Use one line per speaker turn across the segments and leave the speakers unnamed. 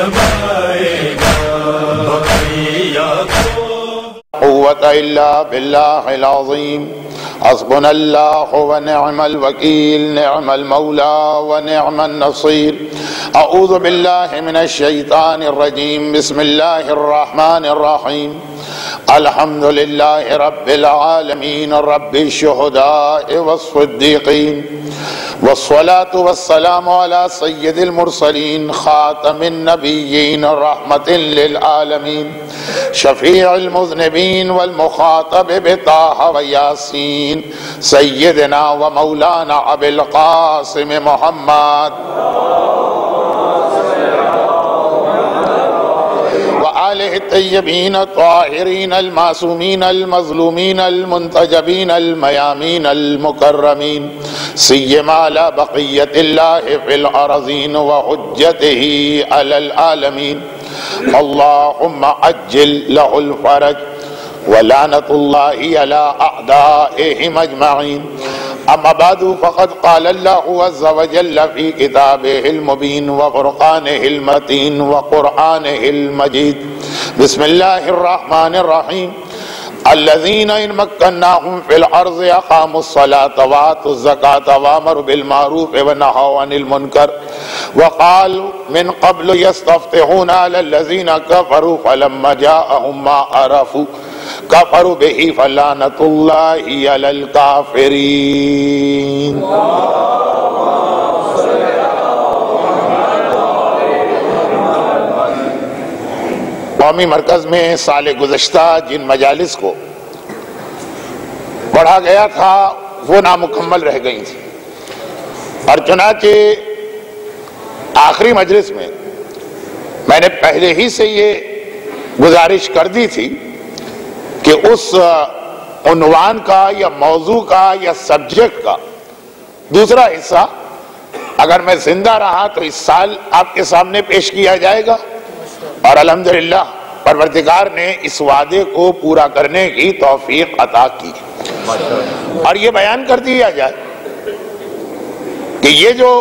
جمائے گا بقیہ کو۔
قوة إلا بالله العظيم حسبنا الله ونعم الوكيل نعم المولى ونعم النصير أعوذ بالله من الشيطان الرجيم بسم الله الرحمن الرحيم الحمد لله رب العالمين رب الشهداء والصديقين والصلاة والسلام على سيد المرسلين خاتم النبيين رحمة للعالمين شفيع المذنبين والمخاطب بطه وياسين سيدنا ومولانا أبي القاسم محمد وآله الطيبين الطاهرين المعصومين المظلومين المنتجبين الميامين المكرمين سيما على بقية الله في الأرضين وحجته على العالمين اللهم عجل له الفرج ولعنة الله على أعدائهم أجمعين أما بعد فقد قال الله عز وجل في كتابه المبين وفرقانه المتين وقرآنه المجيد بسم الله الرحمن الرحيم الذين إن مكناهم في الأرض أقاموا الصلاة وآتوا الزكاة وأمروا بالمعروف ونهوا عن المنكر وقالوا من قبل يستفتحون على الذين كفروا فلما جاءهم ما عرفوا كفروا به فلعنة الله على الكافرين۔ قومی مرکز میں سال گزشتہ جن مجالس کو پڑھا گیا تھا وہ نامکمل رہ گئی تھی، اور چنانچہ آخری مجلس میں میں نے پہلے ہی سے یہ گزارش کر دی تھی کہ اس عنوان کا یا موضوع کا یا سبجیکٹ کا دوسرا حصہ اگر میں زندہ رہا تو اس سال آپ کے سامنے پیش کیا جائے گا، اور الحمدللہ پروردگار نے اس وعدے کو پورا کرنے کی توفیق عطا کی، اور یہ بیان کر دیا جائے کہ یہ جو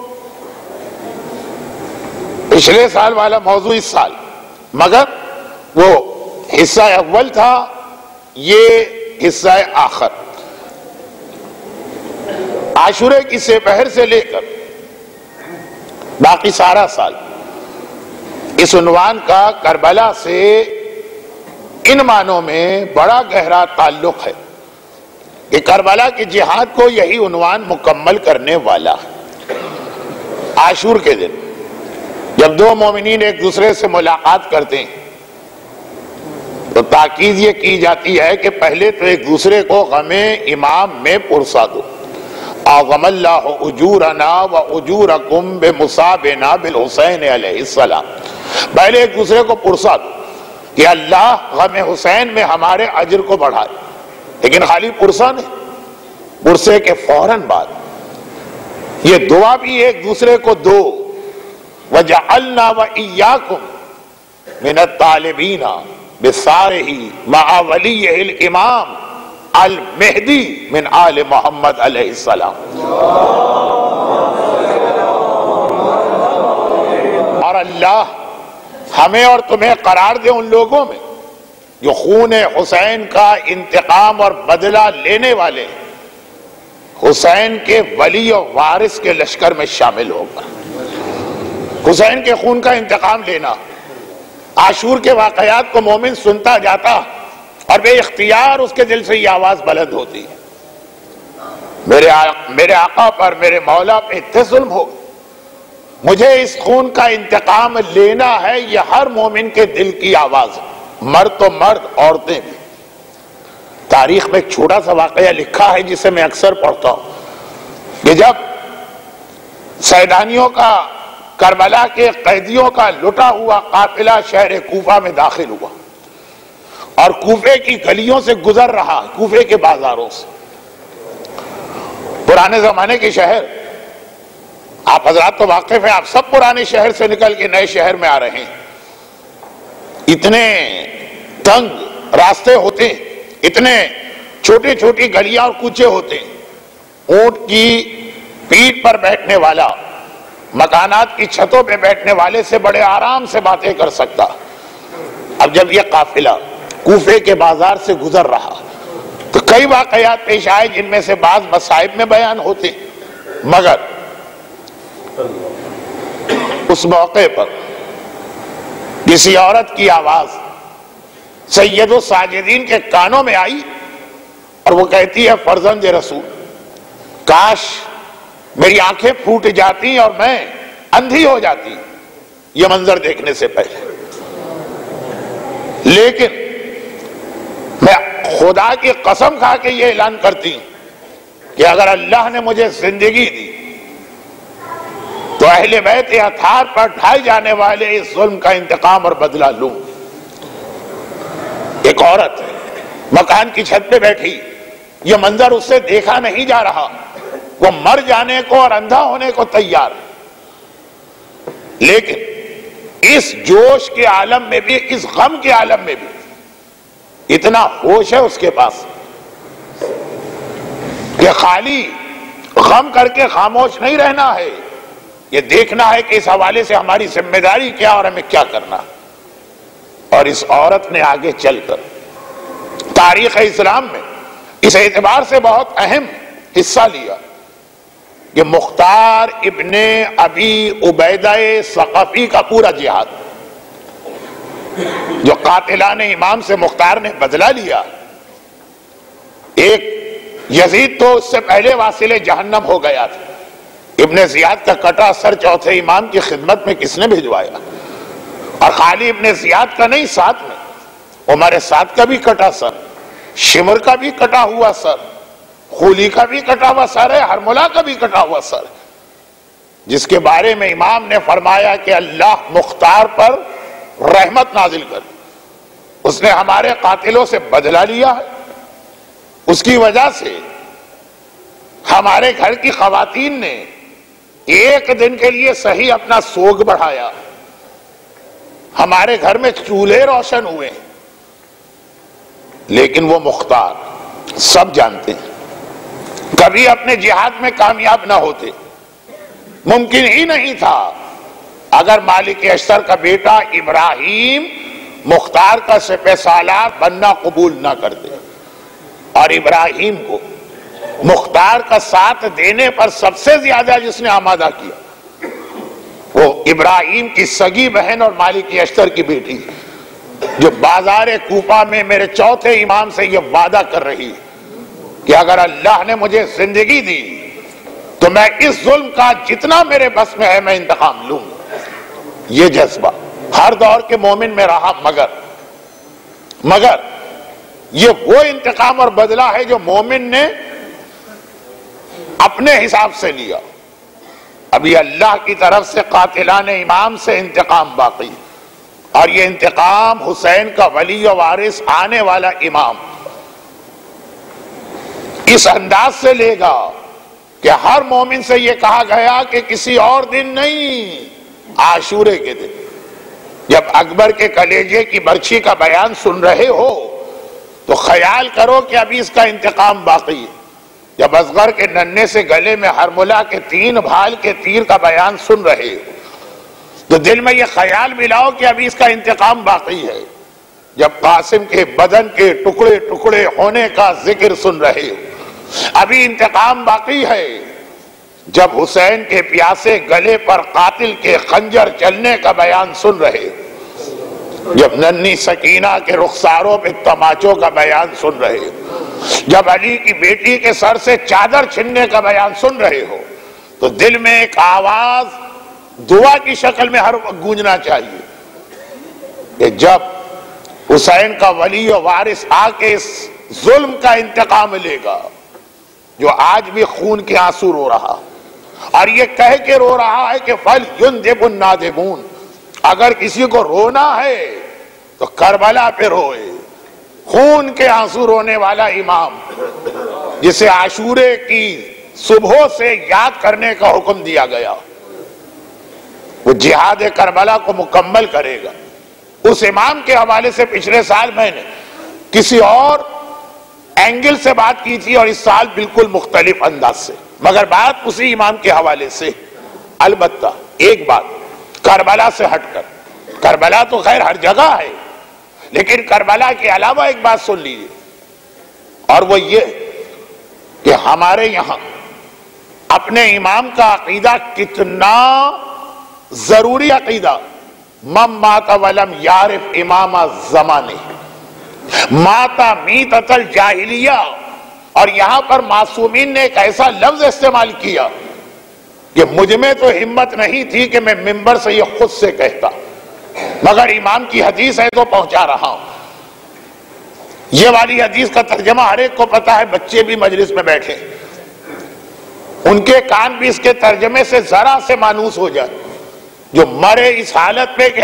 پچھلے سال والا موضوع اس سال، مگر وہ حصہ اول تھا، یہ حصہ آخر عاشورے کی سپہر سے لے کر باقی سارا سال اس عنوان کا کربلا سے ان معنوں میں بڑا گہرا تعلق ہے کہ کربلا کی جہاد کو یہی عنوان مکمل کرنے والا ہے۔ عاشور کے دن جب دو مومنین ایک دوسرے سے ملاقات کرتے ہیں تو تاکید یہ کی جاتی ہے کہ پہلے تو ایک دوسرے کو غم امام میں پرسا دو، اعظم اللہ اجورنا و اجورکم بمصابنا بالحسین علیہ السلام، پہلے ایک دوسرے کو پرسا دو کہ اللہ غم حسین میں ہمارے اجر کو بڑھائے، لیکن خالی پرسا نہیں، پرسے کے فوراً بعد یہ دعا بھی ایک دوسرے کو دو، وَجَعَلْنَا وَإِيَّاكُمْ مِنَ الطَّالِبِينَ بِصَارِهِ مَعَ وَلِيِّهِ الْإِمَامِ المہدی من آل محمد علیہ السلام۔ اور اللہ ہمیں اور تمہیں قرار دے ان لوگوں میں جو خون حسین کا انتقام اور بدلہ لینے والے حسین کے ولی و وارث کے لشکر میں شامل ہوگا۔ حسین کے خون کا انتقام لینا، عاشور کے واقعات کو مومن سنتا جاتا اور بے اختیار اس کے دل سے یہ آواز بلند ہوتی ہے، میرے آقا پر، میرے مولا پہ اتنے ظلم ہو، مجھے اس خون کا انتقام لینا ہے، یہ ہر مومن کے دل کی آواز ہے، مرد تو مرد، عورتیں بھی۔ تاریخ میں ایک چھوٹا سا واقعہ لکھا ہے جسے میں اکثر پڑھتا ہوں کہ جب سیدانیوں کا، کربلا کے قیدیوں کا لٹا ہوا قافلہ شہر کوفہ میں داخل ہوا اور کوفے کی گلیوں سے گزر رہا، کوفے کے بازاروں سے، پرانے زمانے کے شہر، آپ حضرات تو واقف ہیں، آپ سب پرانے شہر سے نکل کے نئے شہر میں آ رہے ہیں، اتنے تنگ راستے ہوتے ہیں، اتنے چھوٹی چھوٹی گلیاں اور کوچے ہوتے ہیں، اونٹ کی پیٹھ پر بیٹھنے والا مکانات کی چھتوں پہ بیٹھنے والے سے بڑے آرام سے باتیں کر سکتا. اب جب یہ قافلہ کوفے کے بازار سے گزر رہا تو کئی واقعات پیش آئے جن میں سے بعض مصائب میں بیان ہوتے، مگر اس موقع پر کسی عورت کی آواز سید الساجدین کے کانوں میں آئی اور وہ کہتی ہے فرزند رسول، کاش میری آنکھیں پھوٹ جاتی اور میں اندھی ہو جاتی یہ منظر دیکھنے سے پہلے، لیکن میں خدا کی قسم کھا کے یہ اعلان کرتی ہوں کہ اگر اللہ نے مجھے زندگی دی تو اہل بیت اطہار پر ڈھائے جانے والے اس ظلم کا انتقام اور بدلہ لوں. ایک عورت مکان کی چھت پہ بیٹھی، یہ منظر اس سے دیکھا نہیں جا رہا، وہ مر جانے کو اور اندھا ہونے کو تیار، لیکن اس جوش کے عالم میں بھی، اس غم کے عالم میں بھی اتنا ہوش ہے اس کے پاس کہ خالی غم کر کے خاموش نہیں رہنا ہے، یہ دیکھنا ہے کہ اس حوالے سے ہماری ذمہ داری کیا اور ہمیں کیا کرنا. اور اس عورت نے آگے چل کر تاریخ اسلام میں اس اعتبار سے بہت اہم حصہ لیا کہ مختار ابن ابی عبیدہ ثقفی کا پورا جہاد جو قاتلان امام سے مختار نے بدلہ لیا. ایک یزید تو اس سے پہلے واصل جہنم ہو گیا تھا، ابن زیاد کا کٹا سر چوتھے امام کی خدمت میں کس نے بھجوایا؟ اور خالی ابن زیاد کا نہیں، ساتھ میں عمر سعد کا بھی کٹا سر، شمر کا بھی کٹا ہوا سر، خولی کا بھی کٹا ہوا سر ہے، ہرملہ کا بھی کٹا ہوا سر، جس کے بارے میں امام نے فرمایا کہ اللہ مختار پر رحمت نازل کر، اس نے ہمارے قاتلوں سے بدلہ لیا ہے، اس کی وجہ سے ہمارے گھر کی خواتین نے ایک دن کے لیے صحیح اپنا سوگ بڑھایا، ہمارے گھر میں چولہے روشن ہوئے. لیکن وہ مختار سب جانتے ہیں کبھی اپنے جہاد میں کامیاب نہ ہوتے، ممکن ہی نہیں تھا اگر مالک اشتر کا بیٹا ابراہیم مختار کا سپہ سالار بننا قبول نہ کرتے. اور ابراہیم کو مختار کا ساتھ دینے پر سب سے زیادہ جس نے آمادہ کیا وہ ابراہیم کی سگی بہن اور مالک اشتر کی بیٹی، جو بازار کوفہ میں میرے چوتھے امام سے یہ وعدہ کر رہی کہ اگر اللہ نے مجھے زندگی دی تو میں اس ظلم کا جتنا میرے بس میں ہے میں انتقام لوں. یہ جذبہ ہر دور کے مومن میں رہا، مگر یہ وہ انتقام اور بدلہ ہے جو مومن نے اپنے حساب سے لیا. ابھی اللہ کی طرف سے قاتلان امام سے انتقام باقی، اور یہ انتقام حسین کا ولی و وارث آنے والا امام اس انداز سے لے گا کہ ہر مومن سے یہ کہا گیا کہ کسی اور دن نہیں، عاشورے کے دن جب اکبر کے کلیجے کی برچھی کا بیان سن رہے ہو تو خیال کرو کہ ابھی اس کا انتقام باقی ہے. جب اصغر کے ننھے سے گلے میں ہرملہ کے 3 بھال کے تیر کا بیان سن رہے ہو تو دل میں یہ خیال ملاؤ کہ ابھی اس کا انتقام باقی ہے. جب قاسم کے بدن کے ٹکڑے ٹکڑے ہونے کا ذکر سن رہے ہو ابھی انتقام باقی ہے. جب حسین کے پیاسے گلے پر قاتل کے خنجر چلنے کا بیان سن رہے ہو، جب ننھی سکینہ کے رخساروں پہ تماچوں کا بیان سن رہے ہو، جب علی کی بیٹی کے سر سے چادر چھننے کا بیان سن رہے ہو تو دل میں ایک آواز دعا کی شکل میں ہر وقت گونجنا چاہیے کہ جب حسین کا ولی و وارث آ کے اس ظلم کا انتقام لے گا جو آج بھی خون کے آنسو رو رہا اور یہ کہہ کے رو رہا ہے کہ فَلْيُنْدِبُ النَّادِمُونَ، اگر کسی کو رونا ہے تو کربلا پہ روئے. خون کے آنسو رونے والا امام جسے عاشورے کی صبحوں سے یاد کرنے کا حکم دیا گیا وہ جہاد کربلا کو مکمل کرے گا. اس امام کے حوالے سے پچھلے سال میں نے کسی اور اینگل سے بات کی تھی اور اس سال بالکل مختلف انداز سے، مگر بات اسی امام کے حوالے سے. البتہ ایک بات کربلا سے ہٹ کر، کربلا تو خیر ہر جگہ ہے، لیکن کربلا کے علاوہ ایک بات سن لیجیے، اور وہ یہ کہ ہمارے یہاں اپنے امام کا عقیدہ کتنا ضروری عقیدہ، من مات ولم یعرف امام زمانے ماتا میتۃ الجاہلیہ، اور یہاں پر معصومین نے ایک ایسا لفظ استعمال کیا کہ مجھ میں تو ہمت نہیں تھی کہ میں منبر سے یہ خود سے کہتا، مگر امام کی حدیث ہے تو پہنچا رہا ہوں۔ یہ والی حدیث کا ترجمہ ہر ایک کو پتا ہے، بچے بھی مجلس میں بیٹھے، ان کے کان بھی اس کے ترجمے سے ذرا سے مانوس ہو جائے، جو مرے اس حالت میں کہ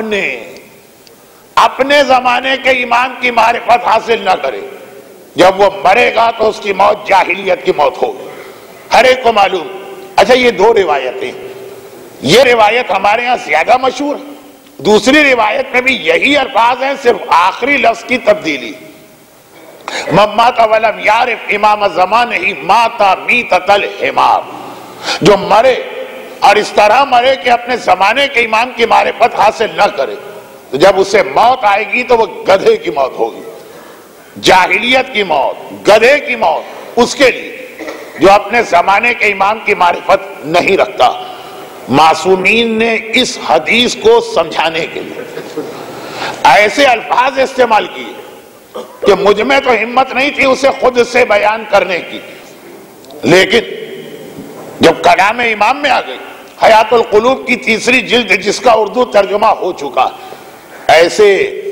اپنے زمانے کے امام کی معرفت حاصل نہ کرے، جب وہ مرے گا تو اس کی موت جاہلیت کی موت ہوگی، ہر ایک کو معلوم۔ اچھا، یہ دو روایتیں، یہ روایت ہمارے ہاں زیادہ مشہور ہے، دوسری روایت میں بھی یہی الفاظ ہیں، صرف آخری لفظ کی تبدیلی، من مات ولم یعرف امام زمانہ مات میتۃ الحمار، جو مرے اور اس طرح مرے کہ اپنے زمانے کے امام کی معرفت حاصل نہ کرے، تو جب اسے موت آئے گی تو وہ گدھے کی موت ہوگی، جاہلیت کی موت، گدھے کی موت اس کے لیے جو اپنے زمانے کے امام کی معرفت نہیں رکھتا۔ معصومین نے اس حدیث کو سمجھانے کے لیے ایسے الفاظ استعمال کیے کہ مجھ میں تو ہمت نہیں تھی اسے خود سے بیان کرنے کی، لیکن جب کلام امام میں آ گئی، حیات القلوب کی تیسری جلد جس کا اردو ترجمہ ہو چکا، ایسے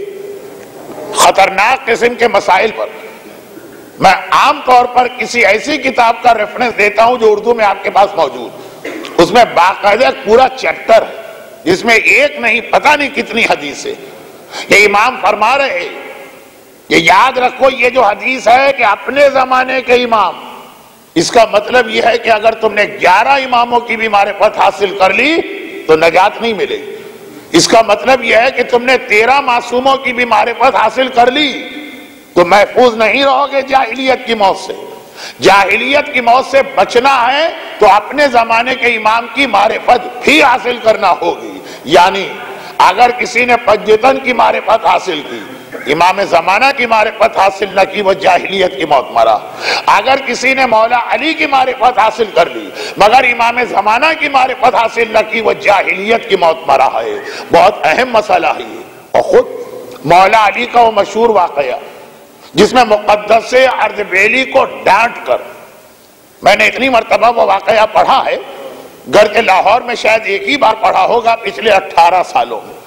خطرناک قسم کے مسائل پر میں عام طور پر کسی ایسی کتاب کا ریفرنس دیتا ہوں جو اردو میں آپ کے پاس موجود، اس میں باقاعدہ پورا چیپٹر ہے جس میں ایک نہیں پتہ نہیں کتنی حدیث ہے۔ یہ امام فرما رہے کہ یاد رکھو یہ جو حدیث ہے کہ اپنے زمانے کے امام، اس کا مطلب یہ ہے کہ اگر تم نے 11 اماموں کی بھی معرفت حاصل کر لی تو نجات نہیں ملے گی، اس کا مطلب یہ ہے کہ تم نے 13 معصوموں کی بھی معرفت حاصل کر لی تو محفوظ نہیں رہو گے جاہلیت کی موت سے۔ جاہلیت کی موت سے بچنا ہے تو اپنے زمانے کے امام کی معرفت بھی حاصل کرنا ہوگی، یعنی اگر کسی نے پنجتن کی معرفت حاصل کی، امام زمانہ کی معرفت حاصل نہ کی، وہ جاہلیت کی موت مرا۔ اگر کسی نے مولا علی کی معرفت حاصل کر لی مگر امام زمانہ کی معرفت حاصل نہ کی، وہ جاہلیت کی موت مرا ہے۔ بہت اہم مسئلہ ہے یہ، اور خود مولا علی کا وہ مشہور واقعہ جس میں مقدس اردبیلی کو ڈانٹ کر، میں نے اتنی مرتبہ وہ واقعہ پڑھا ہے، گرچہ لاہور میں شاید ایک ہی بار پڑھا ہوگا پچھلے 18 سالوں میں،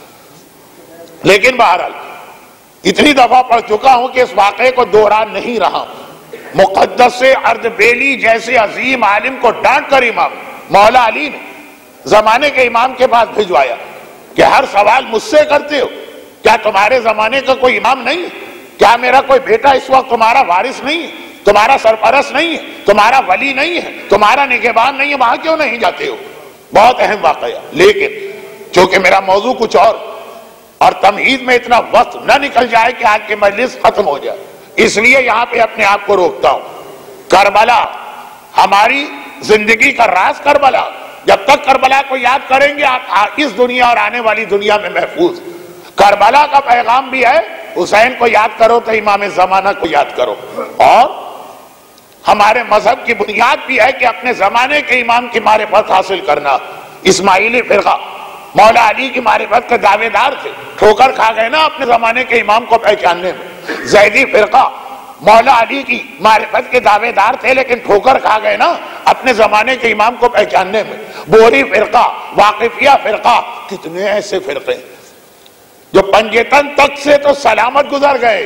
لیکن بہرحال اتنی دفعہ پڑھ چکا ہوں کہ اس واقعے کو دہرا نہیں رہا۔ مقدس اردبیلی جیسے عظیم عالم کو ڈانٹ کر امام مولا علی نے زمانے کے امام کے پاس بھجوایا کہ ہر سوال مجھ سے کرتے ہو، کیا تمہارے زمانے کا کوئی امام نہیں ہے؟ کیا میرا کوئی بیٹا اس وقت تمہارا وارث نہیں ہے، تمہارا سرپرست نہیں ہے، تمہارا ولی نہیں ہے، تمہارا نگہبان نہیں ہے، وہاں کیوں نہیں جاتے ہو؟ بہت اہم واقعہ، لیکن چونکہ میرا موضوع کچھ اور تمہید میں اتنا وقت نہ نکل جائے کہ آج کی مجلس ختم ہو جائے، اس لیے یہاں پہ اپنے آپ کو روکتا ہوں۔ کربلا ہماری زندگی کا راز، کربلا، جب تک کربلا کو یاد کریں گے آپ اس دنیا اور آنے والی دنیا میں محفوظ۔ کربلا کا پیغام بھی ہے حسین کو یاد کرو تو امام زمانہ کو یاد کرو، اور ہمارے مذہب کی بنیاد بھی ہے کہ اپنے زمانے کے امام کی معرفت حاصل کرنا۔ اسماعیلی فرقہ مولا علی کی معرفت کے دعوے دار تھے، ٹھوکر کھا گئے نا اپنے زمانے کے امام کو پہچاننے میں۔ زیدی فرقہ مولا علی کی معرفت کے دعوے دار تھے لیکن ٹھوکر کھا گئے نا اپنے زمانے کے امام کو پہچاننے میں۔ بوری فرقہ، واقفیہ فرقہ، کتنے ایسے فرقے جو پنجتن تک سے تو سلامت گزر گئے،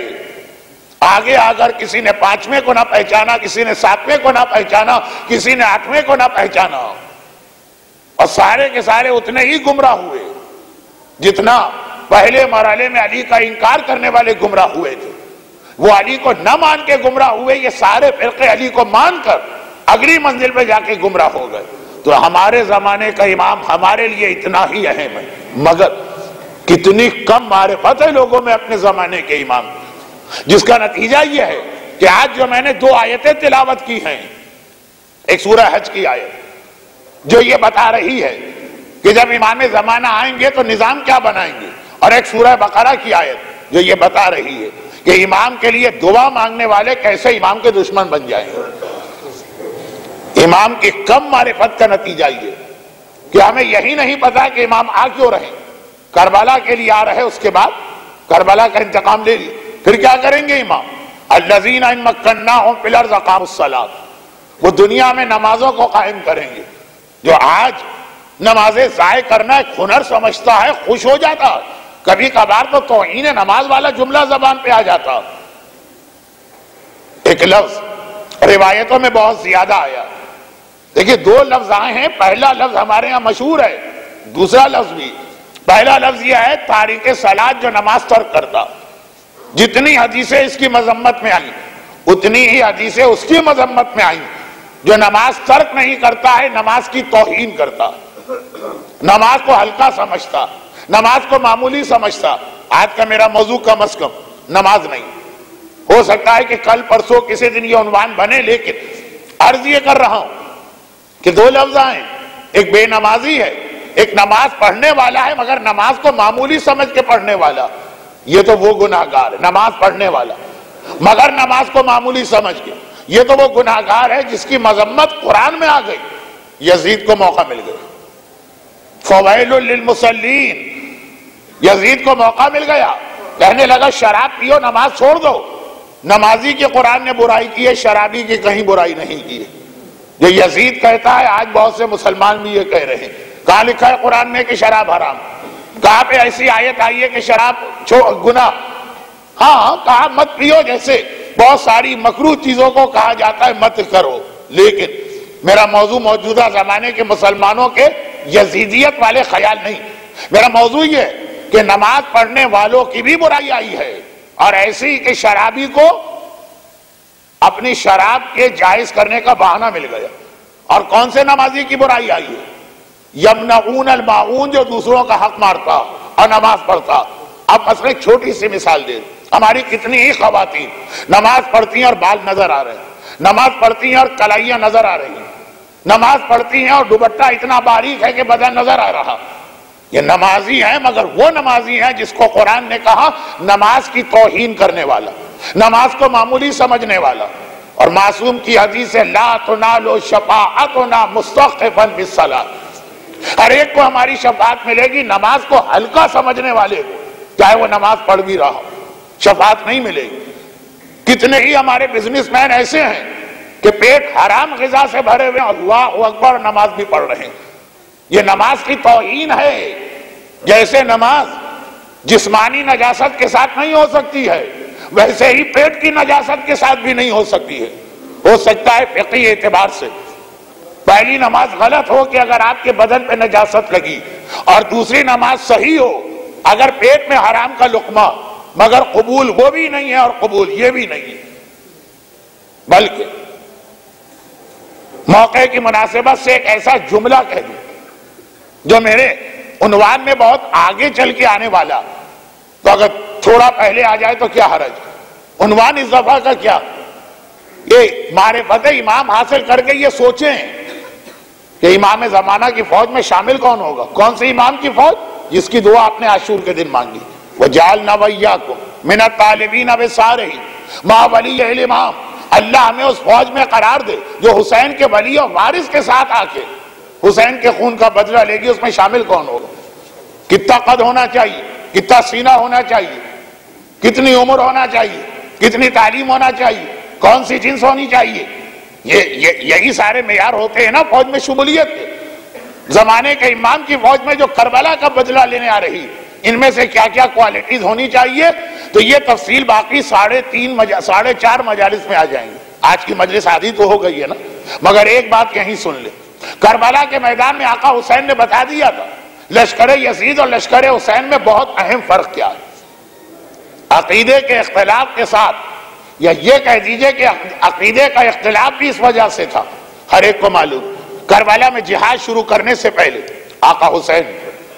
آگے اگر کسی نے 5ویں کو نہ پہچانا، کسی نے 7ویں کو نہ پہچانا، کسی نے 8ویں کو نہ پہچانا، اور سارے کے سارے اتنے ہی گمراہ ہوئے جتنا پہلے مرحلے میں علی کا انکار کرنے والے گمراہ ہوئے تھے۔ وہ علی کو نہ مان کے گمراہ ہوئے، یہ سارے فرقے علی کو مان کر اگلی منزل پہ جا کے گمراہ ہو گئے۔ تو ہمارے زمانے کا امام ہمارے لیے اتنا ہی اہم ہے، مگر کتنی کم معرفت ہے لوگوں میں اپنے زمانے کے امام، جس کا نتیجہ یہ ہے کہ آج جو میں نے 2 آیتیں تلاوت کی ہیں، ایک سورہ حج کی آیت جو یہ بتا رہی ہے کہ جب امام زمانہ آئیں گے تو نظام کیا بنائیں گے، اور ایک سورہ بقرہ کی آیت جو یہ بتا رہی ہے کہ امام کے لیے دعا مانگنے والے کیسے امام کے دشمن بن جائیں گے۔ امام کی کم معرفت کا نتیجہ یہ کہ ہمیں یہی نہیں پتا کہ امام آ کیوں رہے، کربلا کے لیے آ رہے، اس کے بعد کربلا کا انتقام لے لی، پھر کیا کریں گے امام؟ الذین ان مکناہم فی الارض اقاموا الصلاۃ، وہ دنیا میں نمازوں کو قائم کریں گے۔ جو آج نمازیں ضائع کرنا ایک ہنر سمجھتا ہے خوش ہو جاتا، کبھی کبھار تو توہین نماز والا جملہ زبان پہ آ جاتا۔ ایک لفظ روایتوں میں بہت زیادہ آیا، دیکھیے دو لفظ آئے ہیں، پہلا لفظ ہمارے ہاں مشہور ہے، دوسرا لفظ بھی۔ پہلا لفظ یہ ہے تارک صلاۃ، جو نماز ترک کرتا۔ جتنی حدیثیں اس کی مذمت میں آئیں اتنی ہی حدیثیں اس کی مذمت میں آئیں جو نماز ترک نہیں کرتا ہے، نماز کی توہین کرتا، نماز کو ہلکا سمجھتا، نماز کو معمولی سمجھتا۔ آج کا میرا موضوع کم از کم نماز نہیں، ہو سکتا ہے کہ کل پرسوں کسی دن یہ عنوان بنے، لیکن عرض یہ کر رہا ہوں کہ دو لفظ آئیں، ایک بے نمازی ہے، ایک نماز پڑھنے والا ہے مگر نماز کو معمولی سمجھ کے پڑھنے والا۔ یہ تو وہ گناہگار ہے نماز پڑھنے والا مگر نماز کو معمولی سمجھ کے، یہ تو وہ گناہگار ہے جس کی مذمت قرآن میں آ گئی۔ یزید کو موقع مل گیا، فویل للمصلین، یزید کو موقع مل گیا، کہنے لگا شراب پیو نماز چھوڑ دو۔ نمازی کی قرآن نے برائی کی ہے، شرابی کی کہیں برائی نہیں کی ہے۔ جو یزید کہتا ہے آج بہت سے مسلمان بھی یہ کہہ رہے ہیں، کہاں لکھا ہے قرآن میں کہ شراب حرام؟ کہاں پہ ایسی آیت آئی ہے کہ شراب گناہ؟ ہاں کہا مت پیو، جیسے بہت ساری مکروہ چیزوں کو کہا جاتا ہے مت کرو، لیکن میرا موضوع موجودہ زمانے کے مسلمانوں کے یزیدیت والے خیال نہیں، میرا موضوع یہ ہے کہ نماز پڑھنے والوں کی بھی برائی آئی ہے، اور ایسی کہ شرابی کو اپنی شراب کے جائز کرنے کا بہانہ مل گیا۔ اور کون سے نمازی کی برائی آئی ہے؟ یمنعون الماعون، جو دوسروں کا حق مارتا اور نماز پڑھتا۔ اب مثلا ایک چھوٹی سی مثال دے، ہماری کتنی ہی خواتین نماز پڑھتی ہیں اور بال نظر آ رہے ہیں، نماز پڑھتی ہیں اور کلائیاں نظر آ رہی ہیں، نماز پڑھتی ہیں اور دوپٹہ اتنا باریک ہے کہ بدن نظر آ رہا۔ یہ نمازی ہیں مگر وہ نمازی ہیں جس کو قرآن نے کہا نماز کی توہین کرنے والا، نماز کو معمولی سمجھنے والا۔ اور معصوم کی حدیث ہے لا تنال شفاعتنا مستخفا بالصلاۃ، ہر ایک کو ہماری شفاعت ملے گی، نماز کو ہلکا سمجھنے والے کو چاہے وہ نماز پڑھ بھی رہا ہو شفاعت نہیں ملے گی۔ کتنے ہی ہمارے بزنس مین ایسے ہیں کہ پیٹ حرام غذا سے بھرے ہوئے، اللہ اکبر نماز بھی پڑھ رہے ہیں۔ یہ نماز کی توہین ہے۔ جیسے نماز جسمانی نجاست کے ساتھ نہیں ہو سکتی ہے، ویسے ہی پیٹ کی نجاست کے ساتھ بھی نہیں ہو سکتی ہے۔ ہو سکتا ہے فقہی اعتبار سے پہلی نماز غلط ہو کہ اگر آپ کے بدن پہ نجاست لگی، اور دوسری نماز صحیح ہو اگر پیٹ میں حرام کا لقمہ، مگر قبول وہ بھی نہیں ہے اور قبول یہ بھی نہیں ہے۔ بلکہ موقع کی مناسبت سے ایک ایسا جملہ کہہ دوں جو میرے عنوان میں بہت آگے چل کے آنے والا، تو اگر تھوڑا پہلے آ جائے تو کیا حرج؟ عنوان اس دفعہ کا کیا؟ یہ معرفت امام حاصل کر کے یہ سوچیں کہ امام زمانہ کی فوج میں شامل کون ہوگا؟ کون سے امام کی فوج؟ جس کی دعا آپ نے عاشور کے دن مانگی، وَجَعَلْنَا وَإِيَّاكُمْ مِنَ الطَّالِبِينَ بِالصَّالِحِينَ مَعَ وَلِيِّ الْإِمَامِ، اللہ ہمیں اس فوج میں قرار دے جو حسین کے ولی اور وارث کے ساتھ آ کے حسین کے خون کا بدلہ لے گی۔ اس میں شامل کون ہوگا؟ کتنا قد ہونا چاہیے، کتنا سینہ ہونا چاہیے، کتنی عمر ہونا چاہیے، کتنی تعلیم ہونا چاہیے، کون سی جنس ہونی چاہیے؟ یہی سارے معیار ہوتے ہیں نا فوج میں شمولیت کے۔ زمانے کے امام کی فوج میں جو کربلا کا بدلہ لینے آ رہی، ان میں سے کیا کیا کوالٹیز ہونی چاہیے؟ تو یہ تفصیل باقی 4.5 مجالس میں آ جائیں گے۔ آج کی مجلس آدھی تو ہو گئی ہے نا، مگر ایک بات یہیں سن لے، کربلا کے میدان میں آقا حسین نے بتا دیا تھا لشکر یزید اور لشکر حسین میں بہت اہم فرق کیا ہے۔ عقیدے کے اختلاف کے ساتھ، یا یہ کہہ دیجئے کہ عقیدے کا اختلاف بھی اس وجہ سے تھا، ہر ایک کو معلوم کربلا میں جہاد شروع کرنے سے پہلے آقا حسین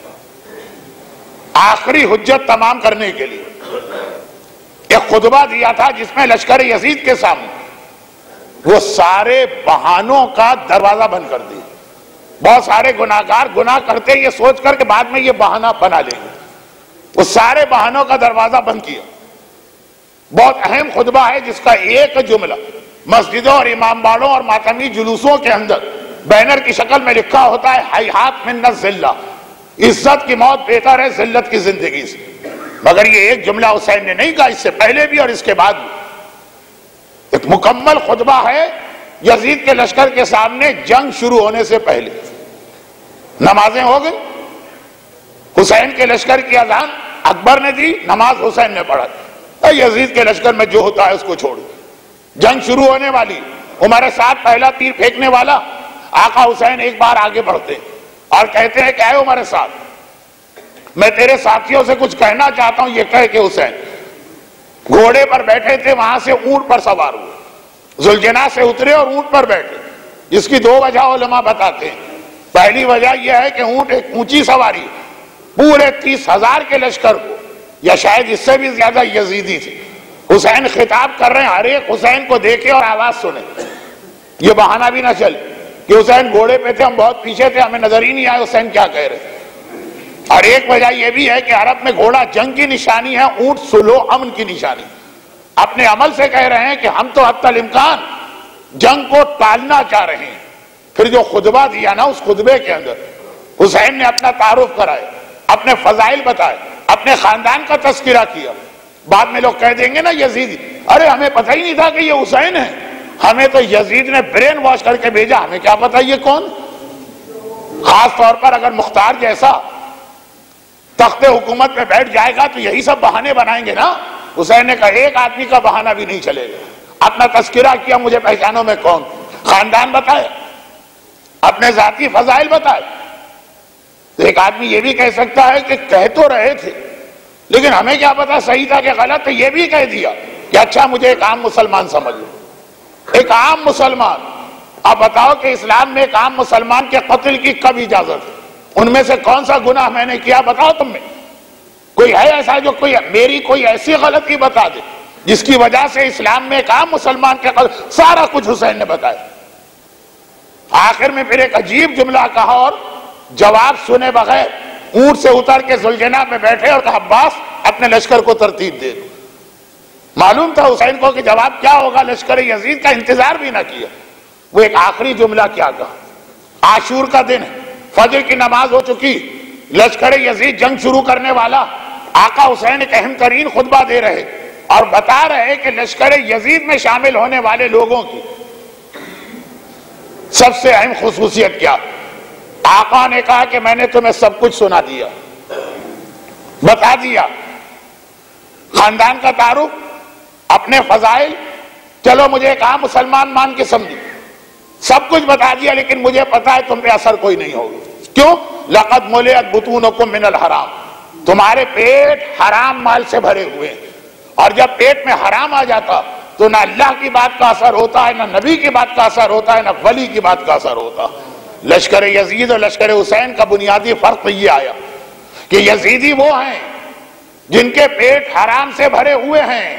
آخری حجت تمام کرنے کے لیے ایک خطبہ دیا تھا جس میں لشکر یزید کے سامنے وہ سارے بہانوں کا دروازہ بند کر دیا۔ بہت سارے گناہگار گناہ کرتے یہ سوچ کر کہ بعد میں یہ بہانہ بنا لیں گے، اس سارے بہانوں کا دروازہ بند کیا۔ بہت اہم خطبہ ہے جس کا ایک جملہ مسجدوں اور امام باڑوں اور ماتمی جلوسوں کے اندر بینر کی شکل میں لکھا ہوتا ہے، ہیہات من الذلہ، عزت کی موت بہتر ہے ذلت کی زندگی سے۔ مگر یہ ایک جملہ حسین نے نہیں کہا، اس سے پہلے بھی اور اس کے بعد بھی ایک مکمل خطبہ ہے یزید کے لشکر کے سامنے جنگ شروع ہونے سے پہلے۔ نمازیں ہو گئی، حسین کے لشکر کی اذان اکبر نے دی، نماز حسین نے پڑھا۔ یزید کے لشکر میں جو ہوتا ہے اس کو چھوڑو، جنگ شروع ہونے والی، عمر سعد پہلا تیر پھینکنے والا، آقا حسین ایک بار آگے بڑھتے اور کہتے ہیں کہ اے عمر سعد، میں تیرے ساتھیوں سے کچھ کہنا چاہتا ہوں۔ یہ کہہ کہ حسین گھوڑے پر بیٹھے تھے، وہاں سے اونٹ پر سوار ہوئے، ذوالجناح سے اترے اور اونٹ پر بیٹھے، جس کی دو وجہ علماء بتاتے ہیں۔ پہلی وجہ یہ ہے کہ اونٹ ایک اونچی سواری، پورے 30,000 کے لشکر کو یا شاید اس سے بھی زیادہ یزیدی تھے، حسین خطاب کر رہے ہیں، ہر ایک حسین کو دیکھے اور آواز سنے، یہ بہانہ بھی نہ چلے کہ حسین گھوڑے پہ تھے، ہم بہت پیچھے تھے، ہمیں نظر ہی نہیں آیا حسین کیا کہہ رہے۔ اور ایک وجہ یہ بھی ہے کہ عرب میں گھوڑا جنگ کی نشانی ہے، اونٹ صلح امن کی نشانی۔ اپنے عمل سے کہہ رہے ہیں کہ ہم تو حتی الامکان جنگ کو ٹالنا چاہ رہے ہیں۔ پھر جو خطبہ دیا نا، اس خطبے کے اندر حسین نے اپنا تعارف کرائے، اپنے فضائل بتائے، اپنے خاندان کا تذکرہ کیا۔ بعد میں لوگ کہہ دیں گے نا یزید، ارے ہمیں پتہ ہی نہیں تھا کہ یہ حسین ہے، ہمیں تو یزید نے برین واش کر کے بھیجا، ہمیں کیا پتہ یہ کون۔ خاص طور پر اگر مختار جیسا تخت حکومت میں بیٹھ جائے گا تو یہی سب بہانے بنائیں گے نا۔ حسین نے کہا ایک آدمی کا بہانہ بھی نہیں چلے گا۔ اپنا تذکرہ کیا، مجھے پہچانو میں کون، خاندان بتائے، اپنے ذاتی فضائل بتائے۔ تو ایک آدمی یہ بھی کہہ سکتا ہے کہ کہہ تو رہے تھے لیکن ہمیں کیا پتا صحیح تھا کہ غلط، تو یہ بھی کہہ دیا کہ اچھا مجھے ایک عام مسلمان سمجھ لو، ایک عام مسلمان۔ اب بتاؤ کہ اسلام میں ایک عام مسلمان کے قتل کی کب اجازت ہے؟ ان میں سے کون سا گناہ میں نے کیا بتاؤ تم میں؟ کوئی ہے ایسا جو میری کوئی ایسی غلطی بتا دے جس کی وجہ سے اسلام میں ایک عام مسلمان کے قتل؟ سارا کچھ حسین نے بتایا۔ آخر میں پھر ایک عجیب جملہ کہا اور جواب سنے بغیر اونٹ سے اتر کے ذوالجناح میں بیٹھے اور کہا عباس اپنے لشکر کو ترتیب دے دو۔ معلوم تھا حسین کو کہ جواب کیا ہوگا، لشکر یزید کا انتظار بھی نہ کیا۔ وہ ایک آخری جملہ کیا کہا، عاشور کا دن ہے، فجر کی نماز ہو چکی، لشکر یزید جنگ شروع کرنے والا، آقا حسین ایک اہم ترین خطبہ دے رہے اور بتا رہے کہ لشکر یزید میں شامل ہونے والے لوگوں کی سب سے اہم خصوصیت کیا۔ آقا نے کہا کہ میں نے تمہیں سب کچھ سنا دیا، بتا دیا، خاندان کا تعارف، اپنے فضائل، چلو مجھے ایک عام مسلمان مان کے سمجھو، سب کچھ بتا دیا، لیکن مجھے پتا ہے تم پہ اثر کوئی نہیں ہوگا۔ کیوں؟ لقد ملئت بطونکم من الحرام، تمہارے پیٹ حرام مال سے بھرے ہوئے ہیں، اور جب پیٹ میں حرام آ جاتا تو نہ اللہ کی بات کا اثر ہوتا ہے، نہ نبی کی بات کا اثر ہوتا ہے، نہ ولی کی بات کا اثر ہوتا۔ لشکر یزید اور لشکر حسین کا بنیادی فرق یہ آیا کہ یزیدی وہ ہیں جن کے پیٹ حرام سے بھرے ہوئے ہیں،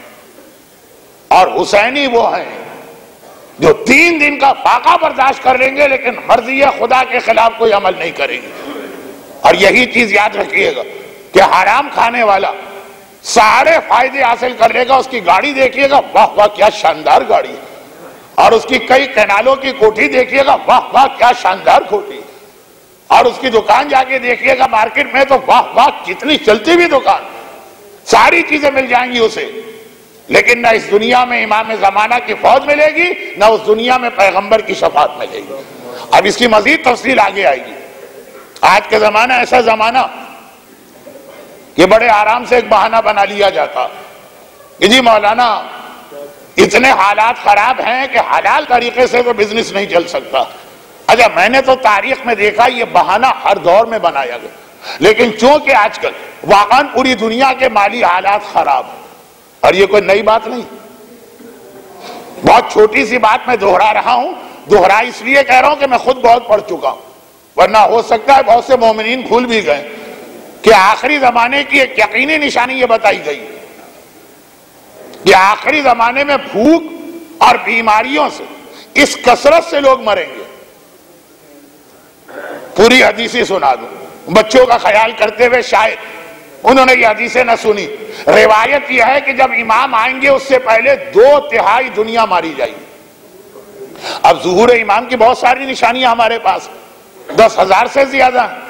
اور حسینی وہ ہیں جو 3 دن کا فاقہ برداشت کر لیں گے لیکن مرضی خدا کے خلاف کوئی عمل نہیں کریں گے۔ اور یہی چیز یاد رکھیے گا کہ حرام کھانے والا سارے فائدے حاصل کر لے گا، اس کی گاڑی دیکھیے گا، واہ واہ کیا شاندار گاڑی ہے، اور اس کی کئی کینالوں کی کوٹھی دیکھیے گا، واہ واہ کیا شاندار کوٹھی، اور اس کی دکان جا کے دیکھیے گا مارکیٹ میں تو واہ واہ کتنی چلتی بھی دکان، ساری چیزیں مل جائیں گی اسے، لیکن نہ اس دنیا میں امام زمانہ کی فوج ملے گی، نہ اس دنیا میں پیغمبر کی شفاعت ملے گی۔ اب اس کی مزید تفصیل آگے آئے گی۔ آج کا زمانہ ایسا زمانہ کہ بڑے آرام سے ایک بہانہ بنا لیا جاتا کہ جی مولانا اتنے حالات خراب ہیں کہ حلال طریقے سے تو بزنس نہیں چل سکتا۔ اچھا میں نے تو تاریخ میں دیکھا یہ بہانہ ہر دور میں بنایا گیا، لیکن چونکہ آج کل واقعاً پوری دنیا کے مالی حالات خراب ہیں، اور یہ کوئی نئی بات نہیں، بہت چھوٹی سی بات میں دہرا رہا ہوں، دہرا اس لیے کہہ رہا ہوں کہ میں خود بہت پڑھ چکا ہوں، ورنہ ہو سکتا ہے بہت سے مومنین بھول بھی گئے کہ آخری زمانے کی ایک یقینی نشانی یہ بتائی گئی کہ آخری زمانے میں بھوک اور بیماریوں سے اس کثرت سے لوگ مریں گے پوری حدیثیں سنا دوں بچوں کا خیال کرتے ہوئے، شاید انہوں نے یہ حدیثیں نہ سنی۔ روایت یہ ہے کہ جب امام آئیں گے اس سے پہلے 2/3 دنیا ماری جائے گی۔ اب ظہور امام کی بہت ساری نشانیاں ہمارے پاس، 10,000 سے زیادہ ہیں۔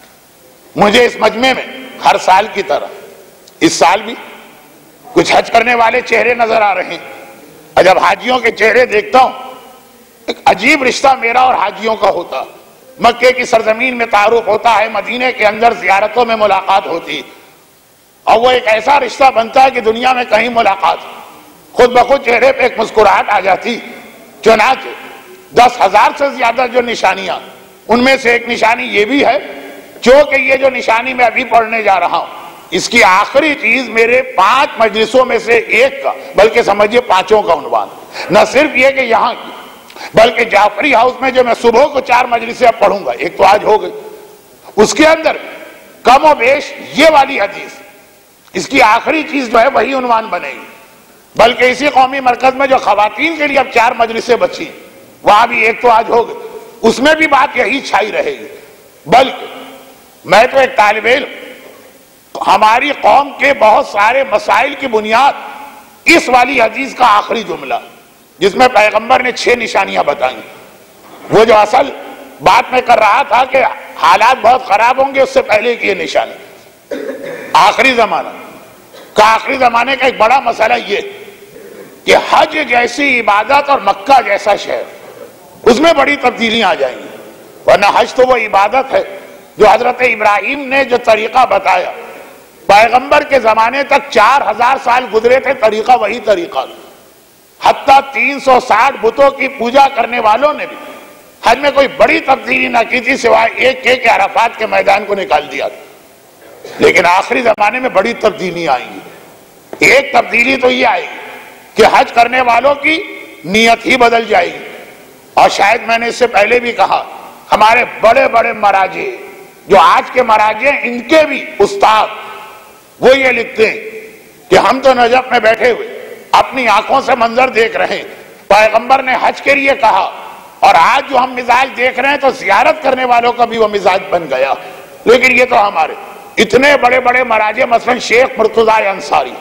مجھے اس مجمع میں ہر سال کی طرح اس سال بھی کچھ حج کرنے والے چہرے نظر آ رہے ہیں، اور جب حاجیوں کے چہرے دیکھتا ہوں ایک عجیب رشتہ میرا اور حاجیوں کا ہوتا۔ مکے کی سرزمین میں تعارف ہوتا ہے، مدینے کے اندر زیارتوں میں ملاقات ہوتی، اور وہ ایک ایسا رشتہ بنتا ہے کہ دنیا میں کہیں ملاقات خود بخود چہرے پہ ایک مسکراہٹ آ جاتی۔ چنانچہ 10,000 سے زیادہ جو نشانیاں، ان میں سے ایک نشانی یہ بھی ہے، چونکہ یہ جو نشانی میں ابھی پڑھنے جا رہا ہوں اس کی آخری چیز میرے 5 مجلسوں میں سے ایک کا، بلکہ سمجھیے 5 کا عنوان، نہ صرف یہ کہ یہاں کی بلکہ جعفری ہاؤس میں جو میں صبح کو 4 مجلسیں اب پڑھوں گا، ایک تو آج ہو گئی، اس کے اندر کم و بیش یہ والی حدیث اس کی آخری چیز جو ہے وہی عنوان بنے گی۔ بلکہ اسی قومی مرکز میں جو خواتین کے لیے اب 4 مجلسیں بچی، وہاں بھی ایک تو آج ہو گئی، اس میں بھی بات یہی چھائی رہے گی۔ بلکہ میں تو ایک طالب علم، ہماری قوم کے بہت سارے مسائل کی بنیاد اس والی حدیث کا آخری جملہ، جس میں پیغمبر نے 6 نشانیاں بتائیں، وہ جو اصل بات میں کر رہا تھا کہ حالات بہت خراب ہوں گے اس سے پہلے کی یہ نشانی۔ آخری زمانہ کا، آخری زمانے کا ایک بڑا مسئلہ یہ کہ حج جیسی عبادت اور مکہ جیسا شہر، اس میں بڑی تبدیلیاں آ جائیں گی، ورنہ حج تو وہ عبادت ہے جو حضرت ابراہیم نے جو طریقہ بتایا، پیغمبر کے زمانے تک 4,000 سال گزرے تھے، طریقہ وہی طریقہ، حتیٰ 360 بتوں کی پوجا کرنے والوں نے بھی حج میں کوئی بڑی تبدیلی نہ کی تھی، سوائے ایک کہ عرفات کے میدان کو نکال دیا تھا۔ لیکن آخری زمانے میں بڑی تبدیلی آئیں گی۔ ایک تبدیلی تو یہ آئے گی کہ حج کرنے والوں کی نیت ہی بدل جائے گی، اور شاید میں نے اس سے پہلے بھی کہا، ہمارے بڑے بڑے مراجع جو آج کے مراجع ہیں، ان کے بھی استاد وہ یہ لکھتے ہیں کہ ہم تو نجف میں بیٹھے ہوئے اپنی آنکھوں سے منظر دیکھ رہے ہیں، پیغمبر نے حج کے لیے کہا، اور آج جو ہم مزاج دیکھ رہے ہیں تو زیارت کرنے والوں کا بھی وہ مزاج بن گیا۔ لیکن یہ تو ہمارے اتنے بڑے بڑے مراجع، مثلا شیخ مرتضی انصاری،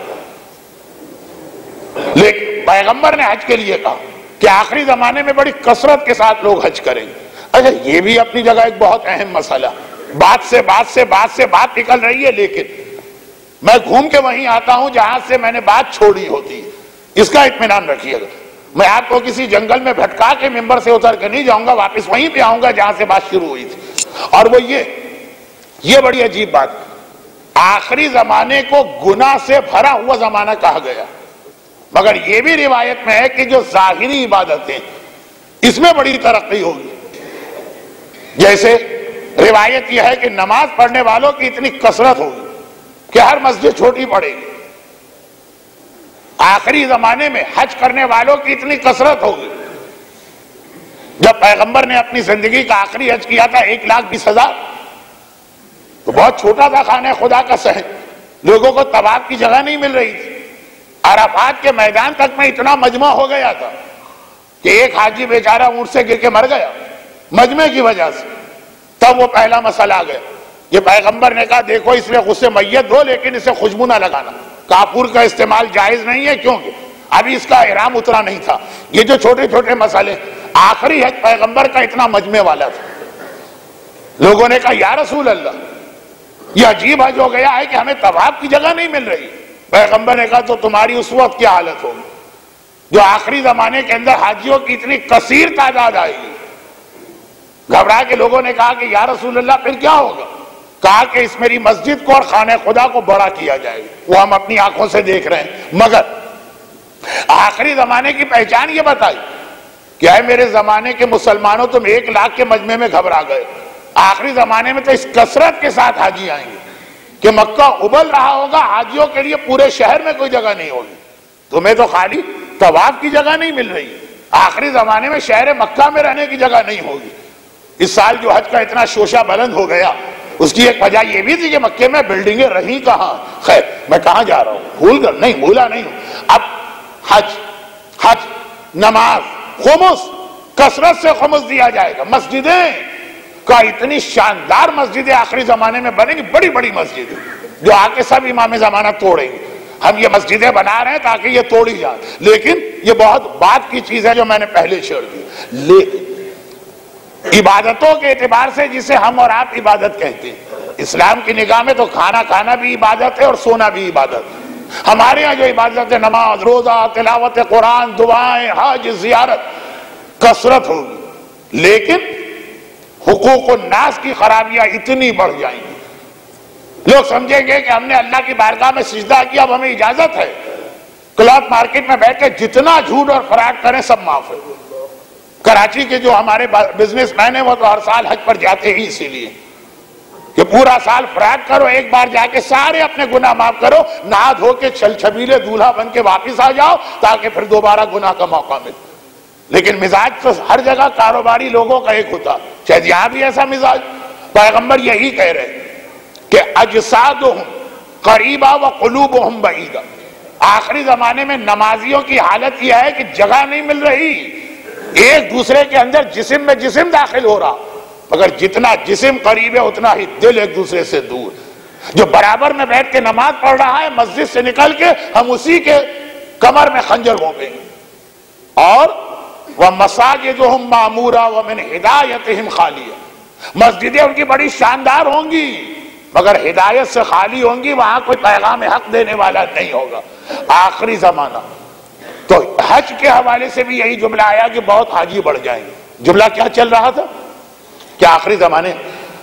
لیکن پیغمبر نے حج کے لیے کہا کہ آخری زمانے میں بڑی کثرت کے ساتھ لوگ حج کریں گے۔ اچھا، یہ بھی اپنی جگہ ایک بہت اہم مسئلہ، بات سے بات نکل رہی ہے، لیکن میں گھوم کے وہیں آتا ہوں جہاں سے میں نے بات چھوڑی ہوتی ہے، اس کا اطمینان رکھیے گا۔ میں آپ کو کسی جنگل میں بھٹکا کے ممبر سے اتر کے نہیں جاؤں گا، واپس وہیں پہ آؤں گا جہاں سے بات شروع ہوئی تھی، اور وہ یہ بڑی عجیب بات، آخری زمانے کو گناہ سے بھرا ہوا زمانہ کہا گیا، مگر یہ بھی روایت میں ہے کہ جو ظاہری عبادتیں اس میں بڑی ترقی ہوگی۔ جیسے روایت یہ ہے کہ نماز پڑھنے والوں کی اتنی کثرت ہوگی کہ ہر مسجد چھوٹی پڑے گی۔ آخری زمانے میں حج کرنے والوں کی اتنی کثرت ہوگی، جب پیغمبر نے اپنی زندگی کا آخری حج کیا تھا 1,20,000، تو بہت چھوٹا تھا خانہ خدا کا صحن، لوگوں کو طواف کی جگہ نہیں مل رہی تھی، عرفات کے میدان تک میں اتنا مجمع ہو گیا تھا کہ ایک حاجی بیچارہ اونٹ سے گر کے مر گیا مجمع کی وجہ سے۔ تب وہ پہلا مسئلہ آ گیا، یہ پیغمبر نے کہا دیکھو اس میں غصے میت دو لیکن اسے خوشبو نہ لگانا، کافور کا استعمال جائز نہیں ہے کیونکہ ابھی اس کا احرام اترا نہیں تھا۔ یہ جو چھوٹے چھوٹے مسئلے، آخری حج پیغمبر کا اتنا مجمع والا تھا، لوگوں نے کہا یا رسول اللہ یہ عجیب حج ہو گیا ہے کہ ہمیں طواف کی جگہ نہیں مل رہی۔ پیغمبر نے کہا تو تمہاری اس وقت کیا حالت ہوگی جو آخری زمانے کے اندر حاجیوں کی اتنی کثیر تعداد آئے گی۔ گھبرا کے لوگوں نے کہا کہ یا رسول اللہ پھر کیا ہوگا؟ کہا کہ اس میری مسجد کو اور خانہ خدا کو بڑا کیا جائے گا، وہ ہم اپنی آنکھوں سے دیکھ رہے ہیں، مگر آخری زمانے کی پہچان یہ بتائی کہ اے میرے زمانے کے مسلمانوں تم 1,00,000 کے مجمع میں گھبرا گئے، آخری زمانے میں تو اس کثرت کے ساتھ حاجی آئیں گے کہ مکہ ابل رہا ہوگا، حاجیوں کے لیے پورے شہر میں کوئی جگہ نہیں ہوگی، تمہیں تو خالی طواف کی جگہ نہیں مل رہی، آخری زمانے میں شہر مکہ میں رہنے کی جگہ نہیں ہوگی۔ اس سال جو حج کا اتنا شوشہ بلند ہو گیا، اس کی ایک وجہ یہ بھی تھی کہ مکے میں بلڈنگیں رہی کہاں، خیر میں کہاں جا رہا ہوں، بھول کر نہیں، بھولا نہیں ہوں، اب حج، نماز، خمس، کثرت سے خمس دیا جائے گا، مسجدیں کا اتنی شاندار مسجدیں آخری زمانے میں بنے گی، بڑی بڑی مسجدیں جو آ کے سب امام زمانہ توڑیں گے. ہم یہ مسجدیں بنا رہے ہیں تاکہ یہ توڑی جائیں، لیکن یہ بہت بات کی چیز ہے جو میں نے پہلے چھیڑ دی. لیکن عبادتوں کے اعتبار سے جسے ہم اور آپ عبادت کہتے ہیں، اسلام کی نگاہ میں تو کھانا کھانا بھی عبادت ہے اور سونا بھی عبادت ہے. ہمارے ہاں جو عبادت ہے نماز، روزہ، تلاوت قرآن، دعائیں، حج، زیارت، کثرت ہوگی، لیکن حقوق الناس کی خرابیاں اتنی بڑھ جائیں گی. لوگ سمجھیں گے کہ ہم نے اللہ کی بارگاہ میں سجدہ کیا، اب ہمیں اجازت ہے کلاتھ مارکیٹ میں بیٹھ کے جتنا جھوٹ اور فراڈ کریں سب معاف ہے. کراچی کے جو ہمارے بزنس مین ہیں وہ تو ہر سال حج پر جاتے ہی اسی لیے کہ پورا سال فراڈ کرو، ایک بار جا کے سارے اپنے گناہ معاف کرو، نہا دھو کے چھل چھبیلے دولہا بن کے واپس آ جاؤ تاکہ پھر دوبارہ گناہ کا موقع ملے. لیکن مزاج تو ہر جگہ کاروباری لوگوں کا ایک ہوتا، شاید یہاں بھی ایسا مزاج. پیغمبر یہی کہہ رہے کہ اجسادہم قریبا وقلوبہم بعیدا. آخری زمانے میں نمازیوں کی حالت یہ ہے کہ جگہ نہیں مل رہی، ایک دوسرے کے اندر جسم میں جسم داخل ہو رہا، مگر جتنا جسم قریب ہے اتنا ہی دل ایک دوسرے سے دور. جو برابر میں بیٹھ کے نماز پڑھ رہا ہے مسجد سے نکل کے ہم اسی کے کمر میں خنجر گھونپیں گے. اور وَمَسَاجِدُهُمْ مَعْمُورَةٌ وَمِنْ ہدایتہم خالیہ. مسجدیں ان کی بڑی شاندار ہوں گی مگر ہدایت سے خالی ہوں گی، وہاں کوئی پیغام حق دینے والا نہیں ہوگا. آخری زمانہ تو حج کے حوالے سے بھی یہی جملہ آیا کہ بہت حاجی بڑھ جائیں گے. جملہ کیا چل رہا تھا کہ آخری زمانے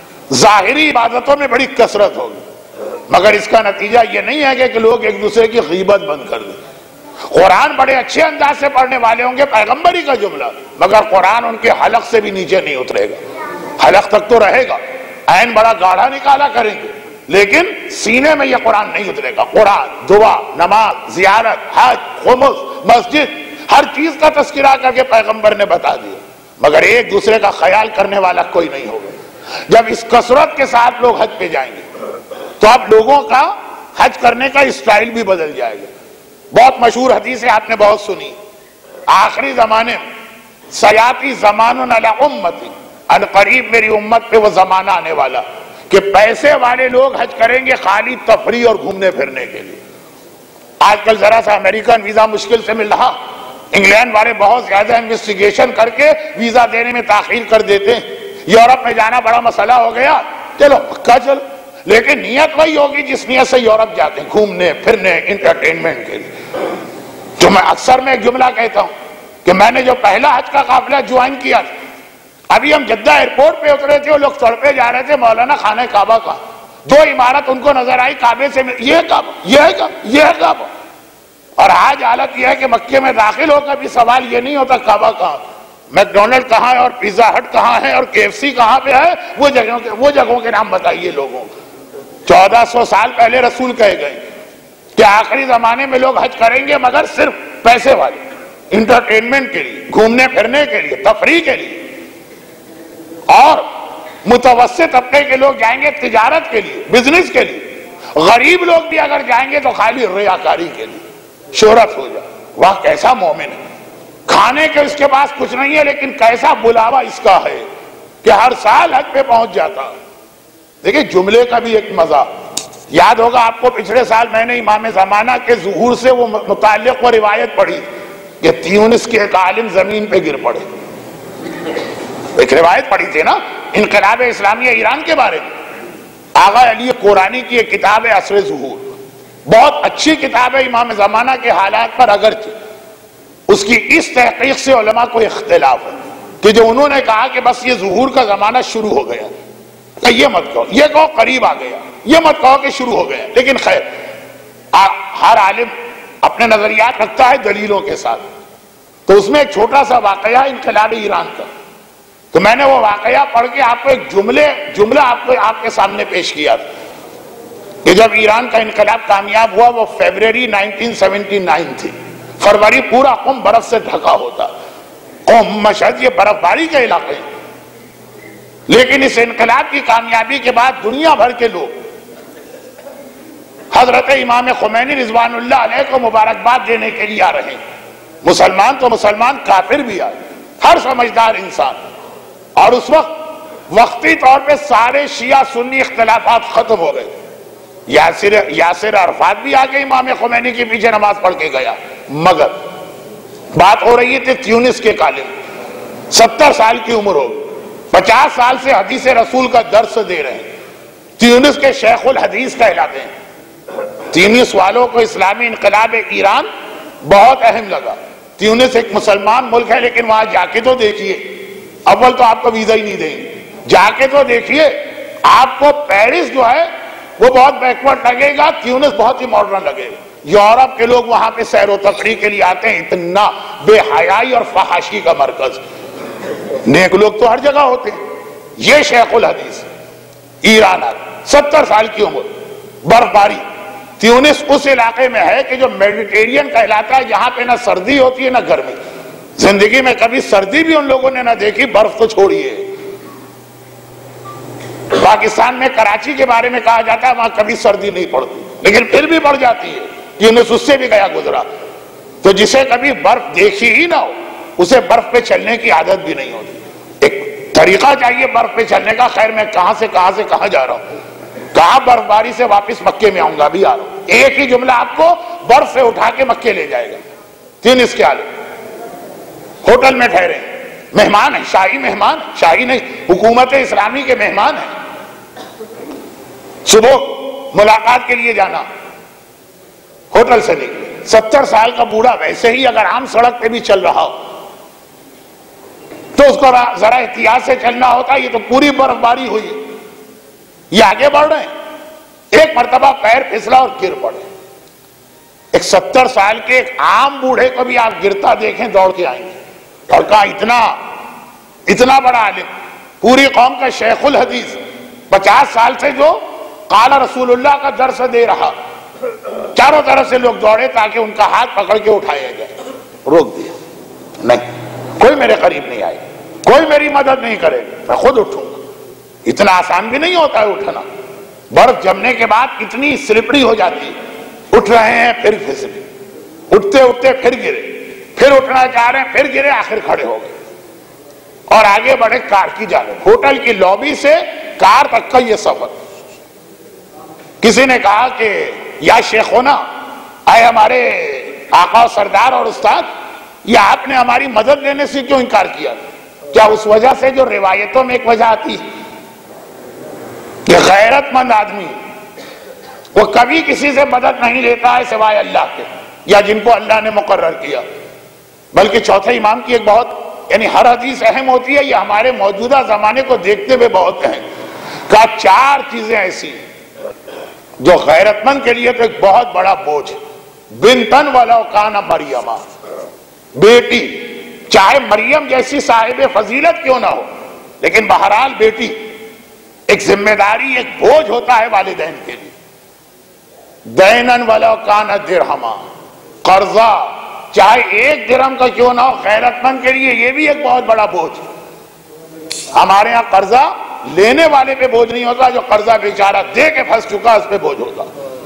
ظاہری عبادتوں میں بڑی کثرت ہوگی، مگر اس کا نتیجہ یہ نہیں ہے کہ لوگ ایک دوسرے کی غیبت بند کر دیں. قرآن بڑے اچھے انداز سے پڑھنے والے ہوں گے، پیغمبری کا جملہ، مگر قرآن ان کے حلق سے بھی نیچے نہیں اترے گا. حلق تک تو رہے گا، عین بڑا گاڑھا نکالا کریں گے، لیکن سینے میں یہ قرآن نہیں اترے گا. قرآن، دعا، نماز، زیارت، حج، خمس، مسجد، ہر چیز کا تذکرہ کر کے پیغمبر نے بتا دیا، مگر ایک دوسرے کا خیال کرنے والا کوئی نہیں ہوگا. جب اس کثرت کے ساتھ لوگ حج پہ جائیں گے تو اب لوگوں کا حج کرنے کا اسٹائل بھی بدل جائے گا. بہت مشہور حدیث ہے، آپ نے بہت سنی. آخری زمانے میں سیاتی زمان علی امتی، ان قریب میری امت پہ وہ زمانہ آنے والا کہ پیسے والے لوگ حج کریں گے خالی تفریح اور گھومنے پھرنے کے لیے. آج کل ذرا سا امریکن ویزا مشکل سے مل رہا، انگلینڈ والے بہت زیادہ انویسٹیگیشن کر کے ویزا دینے میں تاخیر کر دیتے ہیں. یورپ میں جانا بڑا مسئلہ ہو گیا، چلو پکا چلو، لیکن نیت وہی ہوگی جس نیت سے یورپ جاتے ہیں، گھومنے پھرنے، انٹرٹینمنٹ کے لیے. جو میں اکثر میں ایک جملہ کہتا ہوں کہ میں نے جو پہلا حج کا قافلہ جوائن کیا تھا، ابھی ہم جدہ ایئرپورٹ پہ اترے تھے، وہ لوگ سڑپے جا رہے تھے، مولانا خانہ کعبہ کا. دو عمارت ان کو نظر آئی کعبے سے، یہ کعبہ، یہ ہے کعبہ، یہ ہے کعبہ. اور آج حالت یہ ہے کہ مکے میں داخل ہو کر بھی سوال یہ نہیں ہوتا کعبہ کہاں، میک ڈونلڈ کہاں ہے اور پیزا ہٹ کہاں ہے اور KFC کہاں پہ ہے، وہ جگہوں کے نام بتائیے لوگوں کو. 1400 سال پہلے رسول کہے گئے کہ آخری زمانے میں لوگ حج کریں گے مگر صرف پیسے والے، انٹرٹینمنٹ کے لیے، گھومنے پھرنے کے لیے، تفریح کے لیے. اور متوسط طبقے کے لوگ جائیں گے تجارت کے لیے، بزنس کے لیے. غریب لوگ بھی اگر جائیں گے تو خالی ریاکاری کے لیے، شہرت ہو جائے. واہ کیسا مومن ہے، کھانے کے اس کے پاس کچھ نہیں ہے لیکن کیسا بلاوا اس کا ہے کہ ہر سال حج پہ پہنچ جاتا. دیکھیں جملے کا بھی ایک مزہ یاد ہوگا آپ کو، پچھلے سال میں نے امام زمانہ کے ظہور سے وہ متعلق وہ روایت پڑھی کہ تیونس کے ایک عالم زمین پہ گر پڑے. ایک روایت پڑھی تھی نا انقلاب اسلامیہ ایران کے بارے میں. آغا علی قرانی کی ایک کتاب ہے عصر ظہور، بہت اچھی کتاب ہے امام زمانہ کے حالات پر، اگرچہ اس کی اس تحقیق سے علماء کو اختلاف ہے کہ جو انہوں نے کہا کہ بس یہ ظہور کا زمانہ شروع ہو گیا، یہ مت کہو، یہ کہو قریب آ گیا، یہ مت کہو کہ شروع ہو گیا. لیکن خیر ہر عالم اپنے نظریات رکھتا ہے دلیلوں کے ساتھ. تو اس میں ایک چھوٹا سا واقعہ انقلاب ایران کا، تو میں نے وہ واقعہ پڑھ کے آپ کو ایک جملہ آپ کے سامنے پیش کیا تھا کہ جب ایران کا انقلاب کامیاب ہوا وہ فیبروری 1979 تھی. فروری پورا قم برف سے ڈھکا ہوتا، قم مشہد یہ برف باری کے علاقے ہیں. لیکن اس انقلاب کی کامیابی کے بعد دنیا بھر کے لوگ حضرت امام خمینی رضوان اللہ علیہ کو مبارکباد دینے کے لیے آ رہے ہیں. مسلمان تو مسلمان، کافر بھی آئے، ہر سمجھدار انسان. اور اس وقت وقتی طور پہ سارے شیعہ سنی اختلافات ختم ہو گئے. یاسر عرفات بھی آگے امام خمینی کے پیچھے نماز پڑھ کے گیا. مگر بات ہو رہی تھی تیونس کے کالم، 70 سال کی عمر ہو، 50 سال سے حدیث رسول کا درس دے رہے ہیں. تیونس کے شیخ الحدیث کہلاتے ہیں. تیونس والوں کو اسلامی انقلاب ایران بہت اہم لگا. تیونس ایک مسلمان ملک ہے، لیکن وہاں جا کے تو دیکھیے، اول تو آپ کو ویزا ہی نہیں دیں گے. جا کے تو دیکھیے، آپ کو پیرس جو ہے وہ بہت بیکورڈ لگے گا، تیونس بہت ہی ماڈرن لگے گا. یورپ کے لوگ وہاں پہ سیر و تفریح کے لیے آتے ہیں. اتنا بے حیائی اور فحاشی کا مرکز. نیک لوگ تو ہر جگہ ہوتے ہیں. یہ شیخ الحدیث ایران آ 70 سال کی عمر، برف باری. تیونس اس علاقے میں ہے کہ جو میڈیٹیرین کہلاتا ہے، جہاں پہ نہ سردی ہوتی ہے نہ گرمی. زندگی میں کبھی سردی بھی ان لوگوں نے نہ دیکھی، برف تو چھوڑیے. پاکستان میں کراچی کے بارے میں کہا جاتا ہے وہاں کبھی سردی نہیں پڑتی، لیکن پھر بھی پڑ جاتی ہے. تیونس اس سے بھی گیا گزرا. تو جسے کبھی برف دیکھی ہی نہ ہو، اسے برف پہ چلنے کی عادت بھی نہیں ہوتی. ایک طریقہ چاہیے برف پہ چلنے کا. خیر میں کہاں سے کہاں جا رہا ہوں، کہاں برف باری سے واپس مکے میں آؤں گا، بھی آ رہا ہوں. ایک ہی جملہ آپ کو برف سے اٹھا کے مکے لے جائے گا. تیونس کے حال ہوٹل میں ٹھہرے، مہمان ہیں، شاہی مہمان، شاہی نہیں، حکومت اسلامی کے مہمان ہیں. صبح ملاقات کے لیے جانا، ہوٹل سے نکلے. 70 سال کا بوڑھا ویسے ہی اگر عام سڑک پہ بھی چل رہا ہو تو اس کو ذرا احتیاط سے چلنا ہوتا. یہ تو پوری برف باری ہوئی ہے، یہ آگے بڑھ رہے ہیں. ایک مرتبہ پیر پھسلا اور گر پڑے. ایک 70 سال کے ایک عام بوڑھے کو بھی آپ گرتا دیکھیں دوڑ کے آئیں گے. اور کہا اتنا بڑا عالم، پوری قوم کا شیخ الحدیث، 50 سال سے جو قال رسول اللہ کا درس دے رہا. چاروں طرف سے لوگ دوڑے تاکہ ان کا ہاتھ پکڑ کے اٹھایا جائے. روک دیا، نہیں، کوئی میرے قریب نہیں آئے، کوئی میری مدد نہیں کرے، میں خود اٹھوں گا. اتنا آسان بھی نہیں ہوتا ہے اٹھنا. برف جمنے کے بعد اتنی سلپڑی ہو جاتی ہے. اٹھ رہے ہیں پھر پھسلے، اٹھتے اٹھتے پھر گرے، پھر اٹھنا چاہ رہے ہیں پھر گرے، آخر کھڑے ہو گئے اور آگے بڑھے کار کی جانب. ہوٹل کی لابی سے کار تک کا یہ سفر. کسی نے کہا کہ یا شیخونا، اے ہمارے آقا سردار اور استاد، یا آپ نے ہماری مدد لینے سے کیوں انکار کیا؟ کیا اس وجہ سے جو روایتوں میں ایک وجہ آتی ہے کہ غیرت مند آدمی وہ کبھی کسی سے مدد نہیں لیتا ہے سوائے اللہ کے یا جن کو اللہ نے مقرر کیا. بلکہ چوتھے امام کی ایک بہت، یعنی ہر حدیث اہم ہوتی ہے، یہ ہمارے موجودہ زمانے کو دیکھتے ہوئے بہت اہم. کہا 4 چیزیں ایسی جو غیرت مند کے لیے تو ایک بہت بڑا بوجھ. بنتن ولو کان مریم، بیٹی، چاہے مریم جیسی صاحب فضیلت کیوں نہ ہو، لیکن بہرحال بیٹی ایک ذمہ داری، ایک بوجھ ہوتا ہے والدین کے لیے. دینن ولو کان درہما، قرضہ چاہے 1 درہم کا کیوں نہ ہو، غیرت مند کے لیے یہ بھی ایک بہت بڑا بوجھ. ہمارے ہاں قرضہ لینے والے پہ بوجھ نہیں ہوتا، جو قرضہ بیچارہ دے کے پھنس چکا اس پہ بوجھ ہوتا.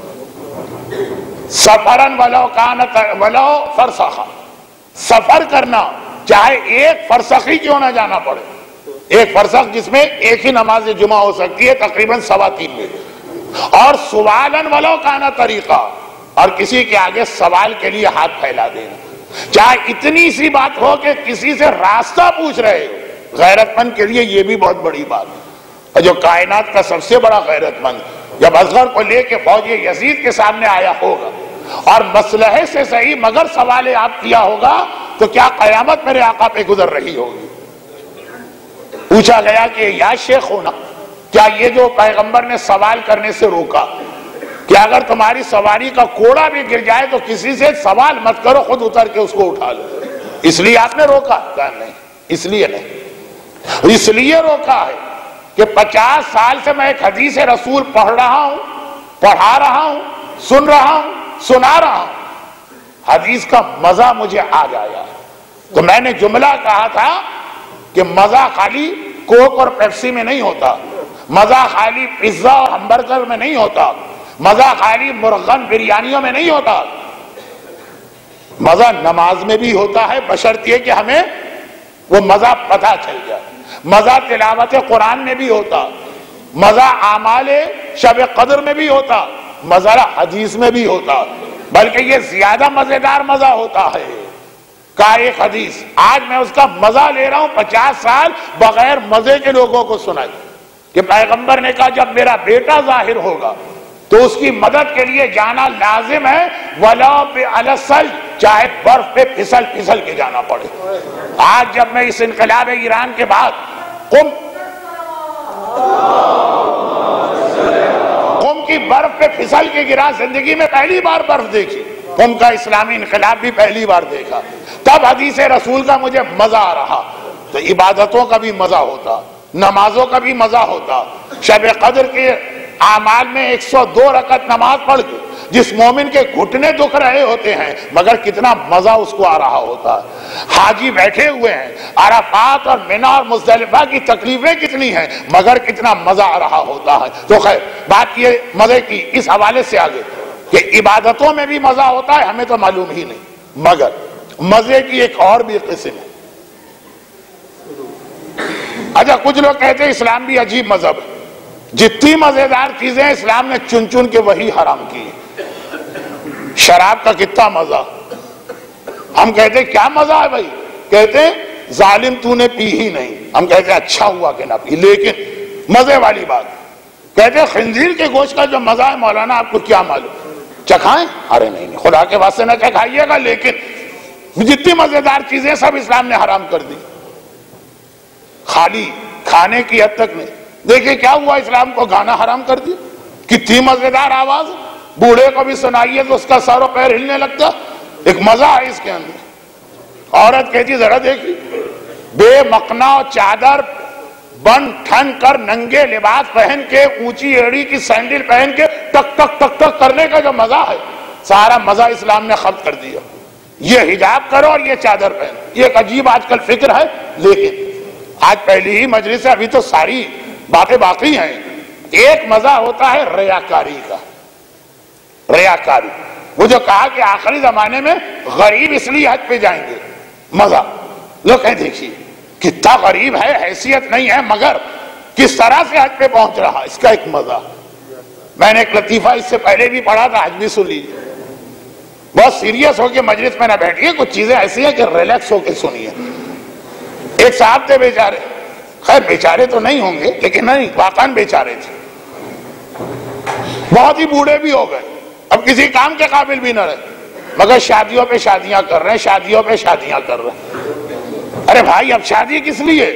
سفرن ولو فرسخا، سفر کرنا چاہے 1 فرسخی کیوں نہ جانا پڑے. 1 فرسخ جس میں ایک ہی نماز جمعہ ہو سکتی ہے، تقریباً 3.25 میں. اور سوالن ولو کانا طریقہ، اور کسی کے آگے سوال کے لیے ہاتھ پھیلا دینا، چاہے اتنی سی بات ہو کہ کسی سے راستہ پوچھ رہے ہو. غیرت مند کے لیے یہ بھی بہت بڑی بات ہے. اور جو کائنات کا سب سے بڑا غیرت مند جب اصغر کو لے کے فوج یزید کے سامنے آیا ہوگا اور مسلحے سے صحیح مگر سوال آپ کیا ہوگا تو کیا قیامت میرے آقا پہ گزر رہی ہوگی. پوچھا گیا کہ یا شیخ ہونا، کیا یہ جو پیغمبر نے سوال کرنے سے روکا کہ اگر تمہاری سواری کا کوڑا بھی گر جائے تو کسی سے سوال مت کرو، خود اتر کے اس کو اٹھا لو، اس لیے آپ نے روکا؟ کہا نہیں، اس لیے نہیں. اس لیے روکا ہے کہ 50 سال سے میں ایک حدیث رسول پڑھ رہا ہوں، پڑھا رہا ہوں، سن رہا ہوں، سنا رہا ہوں. حدیث کا مزہ مجھے آ جایا. تو میں نے جملہ کہا تھا کہ مزہ خالی کوک اور پیپسی میں نہیں ہوتا، مزہ خالی پیزا اور ہمبرگر میں نہیں ہوتا، مزہ خالی مرغن بریانیوں میں نہیں ہوتا، مزہ نماز میں بھی ہوتا ہے، بشرط یہ کہ ہمیں وہ مزہ پتہ چل جائے. مزہ تلاوت قرآن میں بھی ہوتا، مزہ اعمال شب قدر میں بھی ہوتا، مزہ حدیث میں بھی ہوتا، بلکہ یہ زیادہ مزیدار مزہ ہوتا ہے کا ایک حدیث آج میں اس کا مزہ لے رہا ہوں 50 سال بغیر مزے کے لوگوں کو سنائی کہ پیغمبر نے کہا جب میرا بیٹا ظاہر ہوگا تو اس کی مدد کے لیے جانا لازم ہے، ولا بِعَلَسَلْ، چاہے برف پہ پھسل پھسل کے جانا پڑے۔ آج جب میں اس انقلاب ایران کے بعد قم کی برف پہ پھسل کے گرا، زندگی میں پہلی بار برف دیکھی، قم کا اسلامی انقلاب بھی پہلی بار دیکھا، تب حدیث رسول کا مجھے مزہ آ رہا۔ تو عبادتوں کا بھی مزہ ہوتا، نمازوں کا بھی مزہ ہوتا، شب قدر کے اعمال میں 102 رکعت نماز پڑھ کے جس مومن کے گھٹنے دکھ رہے ہوتے ہیں مگر کتنا مزہ اس کو آ رہا ہوتا ہے۔ حاجی بیٹھے ہوئے ہیں، عرفات اور منی اور مزدلفہ کی تکلیفیں کتنی ہیں مگر کتنا مزہ آ رہا ہوتا ہے۔ تو خیر بات یہ مزے کی اس حوالے سے آگے کہ عبادتوں میں بھی مزہ ہوتا ہے، ہمیں تو معلوم ہی نہیں، مگر مزے کی ایک اور بھی قسم ہے۔ اچھا کچھ لوگ کہتے ہیں اسلام بھی عجیب مذہب ہے، جتنی مزیدار چیزیں اسلام نے چن چن کے وہی حرام کی۔ شراب کا کتنا مزہ، ہم کہتے ہیں کیا مزہ ہے بھائی، کہتے ہیں ظالم تو نے پی ہی نہیں، ہم کہتے ہیں اچھا ہوا کہ نہ پی، لیکن مزے والی بات کہتے ہیں خنزیر کے گوشت کا جو مزہ ہے مولانا آپ کو کیا معلوم، چکھائیں؟ ارے نہیں خدا کے واسطے نہ چکھائیے گا، لیکن جتنی مزیدار چیزیں سب اسلام نے حرام کر دی، خالی کھانے کی حد تک نہیں۔ دیکھیں کیا ہوا، اسلام کو گانا حرام کر دیا، کتنی مزیدار آواز، بوڑھے کو بھی سنائیے تو اس کا سر و پیر ہلنے لگتا، ایک مزہ ہے اس کے اندر۔ عورت کہتی ذرا دیکھی، بے مقنا چادر بن ٹھن کر ننگے لباس پہن کے اونچی ایڑی کی سینڈل پہن کے ٹک ٹک ٹک ٹک کرنے کا جو مزہ ہے سارا مزہ اسلام نے ختم کر دیا۔ یہ حجاب کرو اور یہ چادر پہنو، یہ ایک عجیب آج کل فکر ہے، لیکن آج پہلی ہی مجلس ہے، ابھی تو ساری باتیں باقی ہیں۔ ایک مزہ ہوتا ہے ریاکاری کا، ریاکاری، وہ جو کہا کہ آخری زمانے میں غریب اس لیے حج پہ جائیں گے، مزہ لوگ کہیں دیکھیے کتنا غریب ہے، حیثیت نہیں ہے مگر کس طرح سے حج پہ پہنچ رہا، اس کا ایک مزہ۔ میں نے ایک لطیفہ اس سے پہلے بھی پڑھا تھا، آج بھی سن لیجیے، بہت سیریس ہو کے مجلس میں نہ بیٹھیے، کچھ چیزیں ایسی ہیں کہ ریلیکس ہو کے سنیے۔ ایک صاحب تھے بیچارے، خیر بیچارے تو نہیں ہوں گے لیکن نہیں واقعاً بیچارے تھے، بہت ہی بوڑھے بھی ہو گئے، اب کسی کام کے قابل بھی نہ رہے، مگر شادیوں پہ شادیاں کر رہے ہیں، شادیوں پہ شادیاں کر رہے ہیں۔ ارے بھائی اب شادی کس لیے؟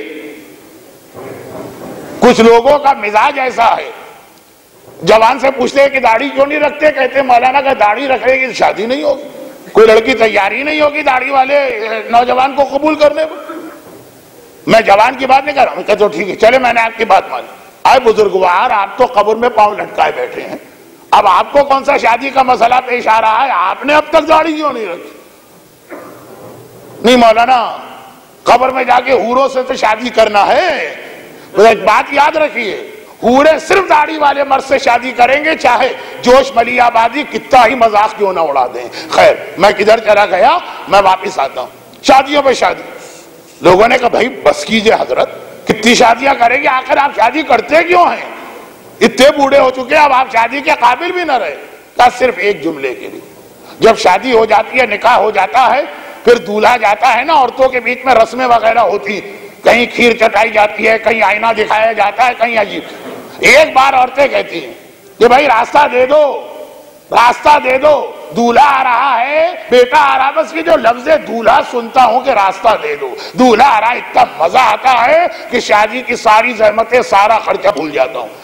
کچھ لوگوں کا مزاج ایسا ہے، جوان سے پوچھتے ہیں کہ داڑھی کیوں نہیں رکھتے، کہتے ہیں مولانا کا داڑھی رکھے گی شادی نہیں ہوگی، کوئی لڑکی تیاری نہیں ہوگی داڑھی والے نوجوان کو قبول کرنے پر۔ میں جوان کی بات نہیں کر رہا ہوں، کہتے ٹھیک ہے چلے میں نے آپ کی بات مانی، آئے بزرگوار آپ تو قبر میں پاؤں لٹکائے بیٹھے ہیں، اب آپ کو کون سا شادی کا مسئلہ پیش آ رہا ہے، آپ نے اب تک داڑھی کیوں نہیں رکھی؟ نہیں مولانا قبر میں جا کے حوروں سے تو شادی کرنا ہے، ایک بات یاد رکھیے، حوریں صرف داڑھی والے مرد سے شادی کریں گے چاہے جوش ملی آبادی کتنا ہی مذاق کیوں نہ اڑا دیں۔ خیر میں کدھر چلا گیا، میں واپس آتا ہوں۔ شادیوں پہ شادی، لوگوں نے کہا بھائی بس کیجئے حضرت، کتنی شادیاں کریں گے، آخر آپ شادی کرتے کیوں ہیں، اتنے بوڑھے ہو چکے اب آپ شادی کے قابل بھی نہ رہے۔ کہا صرف ایک جملے کے لیے، جب شادی ہو جاتی ہے، نکاح ہو جاتا ہے، پھر دولہا جاتا ہے نا، عورتوں کے بیچ میں رسمیں وغیرہ ہوتی، کہیں کھیر چٹائی جاتی ہے، کہیں آئینہ دکھایا جاتا ہے، کہیں عجیب، ایک بار عورتیں کہتی ہیں کہ بھائی راستہ دے دو، راستہ دے دو، دولہا آ رہا ہے، بیٹا آ رہا، بس یہ جو لفظ دولہا سنتا ہوں کہ راستہ دے دو، دولہا آ رہا، اتنا مزہ آتا ہے کہ شادی کی ساری زحمتیں سارا خرچہ بھول جاتا ہوں۔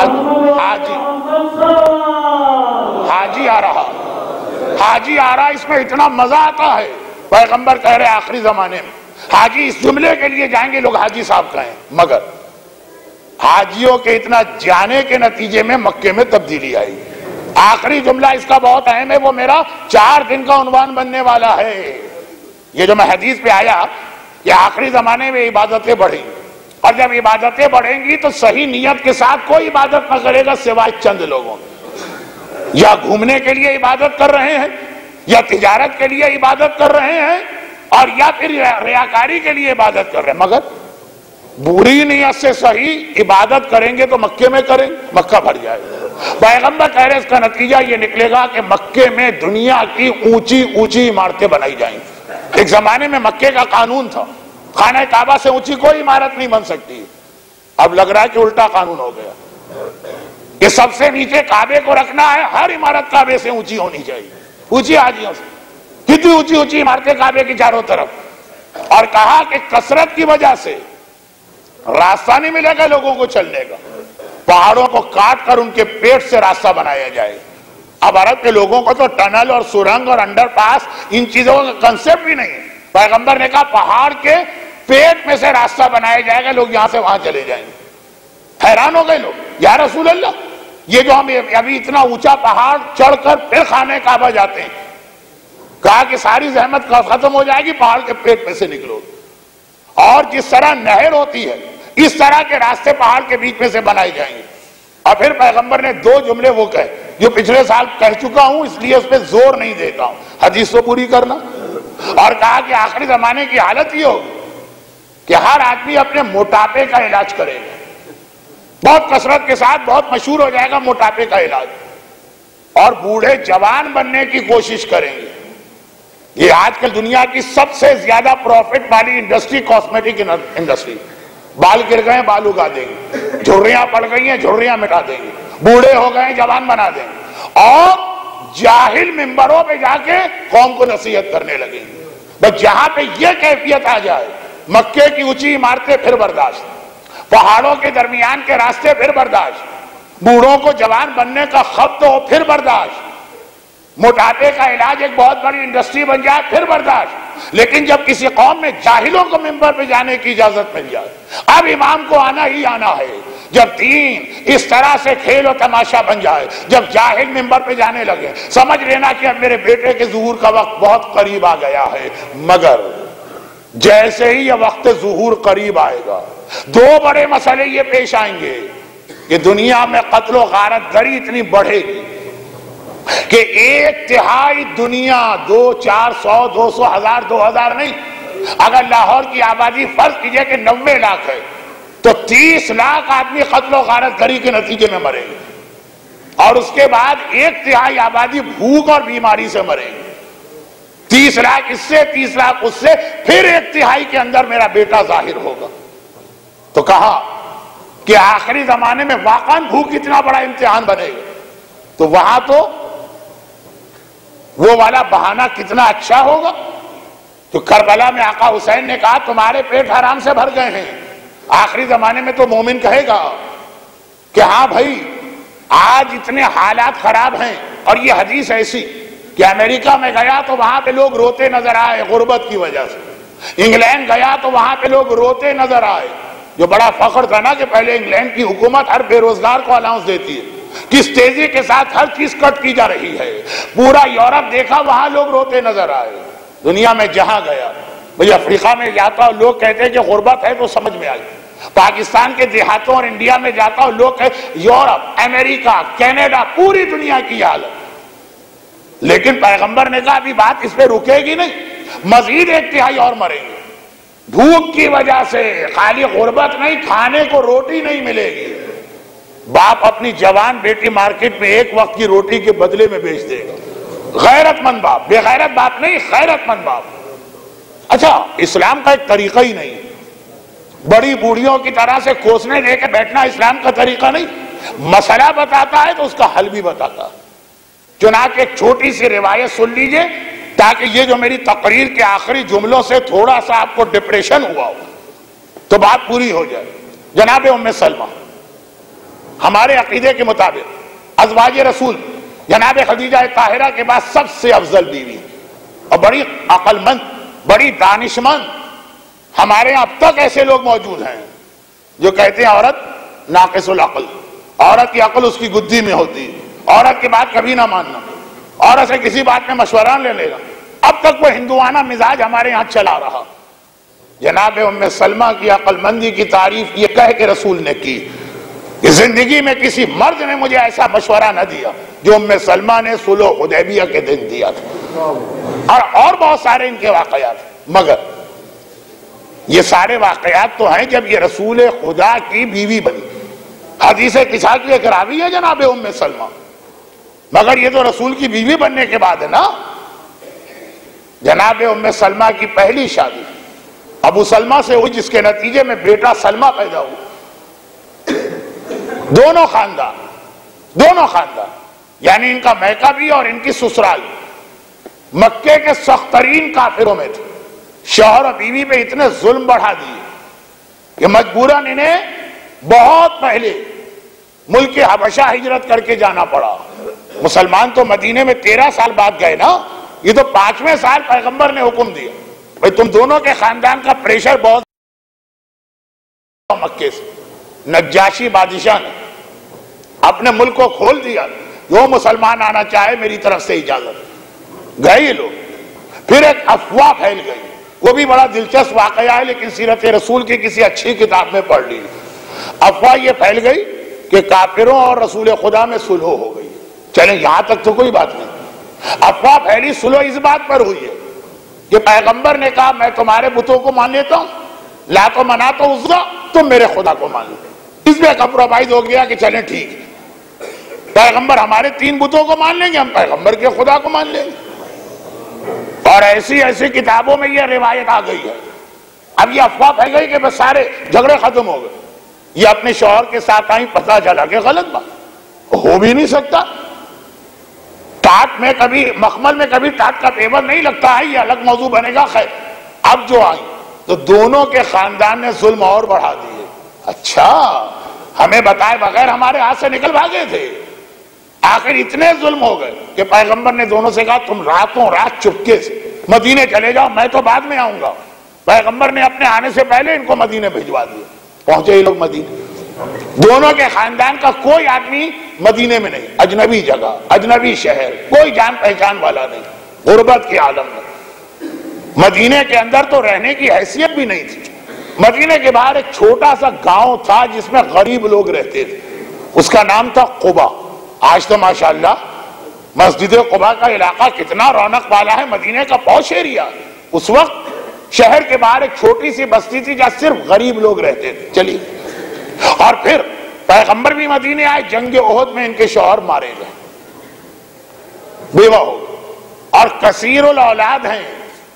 حاجی آ رہا، حاجی آ رہا، اس میں اتنا مزہ آتا ہے، پیغمبر کہہ رہے آخری زمانے میں حاجی اس جملے کے لیے جائیں گے لوگ حاجی صاحب کہیں، مگر حاجیوں کے اتنا جانے کے نتیجے میں مکے میں تبدیلی آئی۔ آخری جملہ اس کا بہت اہم ہے، وہ میرا 4 دن کا عنوان بننے والا ہے۔ یہ جو میں حدیث پہ آیا کہ آخری زمانے میں عبادتیں بڑھیں، اور جب عبادتیں بڑھیں گی تو صحیح نیت کے ساتھ کوئی عبادت نہ کرے گا سوائے چند لوگوں، یا گھومنے کے لیے عبادت کر رہے ہیں، یا تجارت کے لیے عبادت کر رہے ہیں، اور یا پھر ریاکاری کے لیے عبادت کر رہے ہیں، مگر بری نیت سے صحیح عبادت کریں گے تو مکے میں کریں، مکہ بھر جائے گا۔ پیغمبر کہہ رہے اس کا نتیجہ یہ نکلے گا کہ مکے میں دنیا کی اونچی اونچی عمارتیں بنائی جائیں گی۔ ایک زمانے میں مکے کا قانون تھا خانہ کعبہ سے اونچی کوئی عمارت نہیں بن سکتی، اب لگ رہا ہے کہ الٹا قانون ہو گیا کہ سب سے نیچے کعبے کو رکھنا ہے، ہر عمارت کعبے سے اونچی ہونی چاہیے، اونچی حاجیوں سے، کتنی اونچی اونچی عمارتیں کعبے کی چاروں طرف، اور کہا کہ کثرت کی وجہ سے راستہ نہیں ملے گا لوگوں کو چلنے کا، پہاڑوں کو کاٹ کر ان کے پیٹ سے راستہ بنایا جائے۔ اب عرب کے لوگوں کو تو ٹنل اور سرنگ اور انڈر پاس ان چیزوں کا کنسپٹ بھی نہیں ہے، پیغمبر نے کہا پہاڑ کے پیٹ میں سے راستہ بنایا جائے گا، لوگ یہاں سے وہاں چلے جائیں گے۔ حیران ہو گئے لوگ، یا رسول اللہ یہ جو ہم ابھی اتنا اونچا پہاڑ چڑھ کر پھر خانہ کعبہ جاتے ہیں، کہا کہ ساری زحمت ختم ہو جائے گی، پہاڑ کے پیٹ میں سے نکلو، اور جس طرح نہر ہوتی ہے اس طرح کے راستے پہاڑ کے بیچ میں سے بنائے جائیں گے۔ اور پھر پیغمبر نے دو جملے وہ کہے جو پچھلے سال کہہ چکا ہوں، اس لیے اس پہ زور نہیں دیتا ہوں، حدیث تو پوری کرنا، اور کہا کہ آخری زمانے کی حالت یہ ہوگی کہ ہر آدمی اپنے موٹاپے کا علاج کرے گا، بہت کثرت کے ساتھ بہت مشہور ہو جائے گا موٹاپے کا علاج، اور بوڑھے جوان بننے کی کوشش کریں گے۔ یہ آج کل دنیا کی سب سے زیادہ پروفٹ والی انڈسٹری کاسمیٹک انڈسٹری، بال گر گئے بال اگا دیں گے، جھریاں پڑ گئی ہیں جھریاں مٹا دیں گے، بوڑھے ہو گئے جوان بنا دیں گے، اور جاہل ممبروں پہ جا کے قوم کو نصیحت کرنے لگیں گے۔ بس جہاں پہ یہ کیفیت آ جائے، مکے کی اونچی عمارتیں پھر برداشت، پہاڑوں کے درمیان کے راستے پھر برداشت، بوڑھوں کو جوان بننے کا خط ہو پھر برداشت، موٹاپے کا علاج ایک بہت بڑی انڈسٹری بن جائے پھر برداشت، لیکن جب کسی قوم میں جاہلوں کو ممبر پہ جانے کی اجازت مل جائے، اب امام کو آنا ہی آنا ہے، جب دین اس طرح سے کھیل و تماشا بن جائے، جب جاہل ممبر پہ جانے لگے، سمجھ لینا کہ اب میرے بیٹے کے ظہور کا وقت بہت قریب آ گیا ہے۔ مگر جیسے ہی یہ وقت ظہور قریب آئے گا، دو بڑے مسئلے یہ پیش آئیں گے کہ دنیا میں قتل و غارت گری اتنی بڑھے گی کہ 1/3 دنیا 200-400 200 ہزار 2000 نہیں، اگر لاہور کی آبادی فرض کیجئے کہ 90 لاکھ ہے تو 30 لاکھ آدمی قتل و غارت گری کے نتیجے میں مرے گے، اور اس کے بعد 1/3 آبادی بھوک اور بیماری سے مرے گی، 30 لاکھ اس سے 30 لاکھ اس سے، پھر 1/3 کے اندر میرا بیٹا ظاہر ہوگا۔ تو کہا کہ آخری زمانے میں واقعاً بھوک اتنا بڑا امتحان بنے گا، تو وہاں تو وہ والا بہانہ کتنا اچھا ہوگا۔ تو کربلا میں آقا حسین نے کہا تمہارے پیٹ حرام سے بھر گئے ہیں، آخری زمانے میں تو مومن کہے گا کہ ہاں بھائی آج اتنے حالات خراب ہیں، اور یہ حدیث ایسی کہ امریکہ میں گیا تو وہاں پہ لوگ روتے نظر آئے غربت کی وجہ سے، انگلینڈ گیا تو وہاں پہ لوگ روتے نظر آئے، جو بڑا فخر تھا نا کہ پہلے انگلینڈ کی حکومت ہر بے روزگار کو الاؤنس دیتی ہے، کس تیزی کے ساتھ ہر چیز کٹ کی جا رہی ہے، پورا یورپ دیکھا وہاں لوگ روتے نظر آئے۔ دنیا میں جہاں گیا، بھئی افریقہ میں جاتا ہوں لوگ کہتے ہیں کہ غربت ہے تو سمجھ میں آئی، پاکستان کے دیہاتوں اور انڈیا میں جاتا ہوں لوگ کہتے یورپ امریکہ کینیڈا پوری دنیا کی حالت، لیکن پیغمبر نے کہا ابھی بات اس پہ رکے گی نہیں، مزید 1/3 اور مریں گے بھوک کی وجہ سے، خالی غربت نہیں کھانے کو روٹی نہیں ملے گی، باپ اپنی جوان بیٹی مارکیٹ میں ایک وقت کی روٹی کے بدلے میں بیچ دے گا، غیرت مند باپ، بے غیرت باپ نہیں غیرت مند باپ۔ اچھا اسلام کا ایک طریقہ ہی نہیں، بڑی بوڑھیوں کی طرح سے کوسنے دے کے بیٹھنا اسلام کا طریقہ نہیں، مسئلہ بتاتا ہے تو اس کا حل بھی بتاتا ہے۔ چنانچہ ایک چھوٹی سی روایت سن لیجئے تاکہ یہ جو میری تقریر کے آخری جملوں سے تھوڑا سا آپ کو ڈپریشن ہوا ہو تو بات پوری ہو جائے۔ جناب ام سلمہ ہمارے عقیدے کے مطابق ازواج رسول جناب خدیجہ طاہرہ کے بعد سب سے افضل بیوی، اور بڑی عقل مند بڑی دانشمند۔ ہمارے یہاں اب تک ایسے لوگ موجود ہیں جو کہتے ہیں عورت ناقص العقل، عورت کی عقل اس کی گدھی میں ہوتی ہے، عورت کی بات کبھی نہ ماننا، عورت سے کسی بات میں مشورہ لے لے گا۔ اب تک وہ ہندوانہ مزاج ہمارے یہاں چلا رہا۔ جناب ام سلمہ کی عقل مندی کی تعریف یہ کہہ کے رسول نے کی کہ زندگی میں کسی مرد نے مجھے ایسا مشورہ نہ دیا جو ام سلمہ نے صلح حدیبیہ کے دن دیا تھا، اور بہت سارے ان کے واقعات۔ مگر یہ سارے واقعات تو ہیں جب یہ رسول خدا کی بیوی بنی. حدیث کسا کی ایک راوی ہے جناب ام سلمہ، مگر یہ تو رسول کی بیوی بننے کے بعد ہے نا. جناب ام سلمہ کی پہلی شادی ابو سلمہ سے ہوئی، جس کے نتیجے میں بیٹا سلمہ پیدا ہوا. دونوں خاندان یعنی ان کا میکہ بھی اور ان کی سسرال مکے کے سخت ترین کافروں میں تھے. شوہر اور بیوی پہ اتنے ظلم بڑھا دیے کہ مجبوراً انہیں بہت پہلے ملک حبشہ ہجرت کر کے جانا پڑا. مسلمان تو مدینے میں 13 سال بعد گئے نا، یہ تو 5ویں سال پیغمبر نے حکم دیا بھئی تم دونوں کے خاندان کا پریشر بہت. مکے سے نجاشی بادشاہ نے اپنے ملک کو کھول دیا، جو مسلمان آنا چاہے میری طرف سے اجازت. گئے یہ لوگ، پھر ایک افواہ پھیل گئی. وہ بھی بڑا دلچسپ واقعہ ہے، لیکن سیرت رسول کی کسی اچھی کتاب میں پڑھ لی. افواہ یہ پھیل گئی کہ کافروں اور رسول خدا میں صلح ہو گئی. چلیں یہاں تک تو کوئی بات نہیں. افواہ پھیلی صلح اس بات پر ہوئی ہے کہ پیغمبر نے کہا میں تمہارے بتوں کو مان لیتا ہوں، لات و منات و عزا، تم میرے خدا کو مان لو. اس میں کمپرومائز ہو گیا کہ چلیں ٹھیک ہے، پیغمبر ہمارے 3 بتوں کو مان لیں گے، ہم پیغمبر کے خدا کو مان لیں گے. اور ایسی کتابوں میں یہ روایت آ گئی ہے. اب یہ افواہ پھیل گئی کہ بس سارے جھگڑے ختم ہو گئے. یہ اپنے شوہر کے ساتھ آئی، پتہ چلا کہ غلط بات ہو بھی نہیں سکتا. ٹاٹ میں کبھی مخمل میں کبھی ٹاٹ کا پیور نہیں لگتا ہے، یہ الگ موضوع بنے گا. خیر اب جو آئی تو دونوں کے خاندان نے ظلم اور بڑھا دیے. اچھا ہمیں بتائے بغیر ہمارے ہاتھ سے نکل بھاگے تھے. آخر اتنے ظلم ہو گئے کہ پیغمبر نے دونوں سے کہا تم راتوں رات چپکے سے مدینے چلے جاؤ، میں تو بعد میں آؤں گا. پیغمبر نے اپنے آنے سے پہلے ان کو مدینے بھیجوا دیا. پہنچے یہ لوگ مدینے. دونوں کے خاندان کا کوئی آدمی مدینے میں نہیں، اجنبی جگہ، اجنبی شہر، کوئی جان پہچان والا نہیں، غربت کے عالم میں. مدینے کے اندر تو رہنے کی حیثیت بھی نہیں تھی. مدینے کے باہر ایک چھوٹا سا گاؤں تھا جس میں غریب لوگ رہتے تھے، اس کا نام تھا قبا. آج تو ماشاءاللہ مسجد قبا کا علاقہ کتنا رونق والا ہے، مدینے کا پوش ایریا. اس وقت شہر کے باہر ایک چھوٹی سی بستی تھی جہاں صرف غریب لوگ رہتے تھے. چلیے، اور پھر پیغمبر بھی مدینے آئے. جنگ احد میں ان کے شوہر مارے گئے، بیوہ ہو گئے، اور کثیر الاولاد ہیں.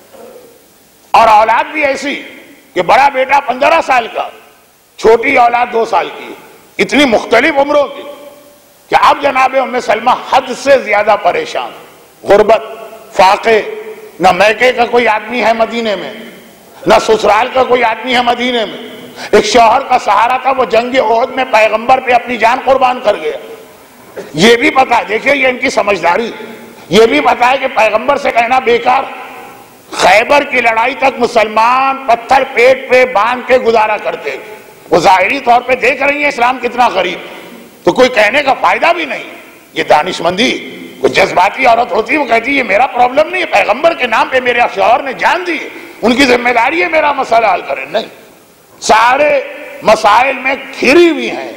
اور اولاد بھی ایسی کہ بڑا بیٹا 15 سال کا، چھوٹی اولاد 2 سال کی. اتنی مختلف عمروں کی کہ اب جناب ام سلمہ حد سے زیادہ پریشان. غربت، فاقے، نہ میکے کا کوئی آدمی ہے مدینے میں، نہ سسرال کا کوئی آدمی ہے مدینے میں. ایک شوہر کا سہارا تھا، وہ جنگ احد میں پیغمبر پہ اپنی جان قربان کر گیا. یہ بھی پتا ہے، دیکھیں یہ ان کی سمجھداری، یہ بھی پتا ہے کہ پیغمبر سے کہنا بیکار. خیبر کی لڑائی تک مسلمان پتھر پیٹ پہ باندھ کے گزارا کرتے. وہ ظاہری طور پہ دیکھ رہی ہیں اسلام کتنا غریب، تو کوئی کہنے کا فائدہ بھی نہیں. یہ دانش مندی، کوئی جذباتی عورت ہوتی وہ کہتی یہ میرا پرابلم نہیں ہے، پیغمبر کے نام پہ میرے شوہر نے جان دی، ان کی ذمہ داری ہے میرا مسئلہ حل کریں. نہیں، سارے مسائل میں گھری ہوئی ہیں.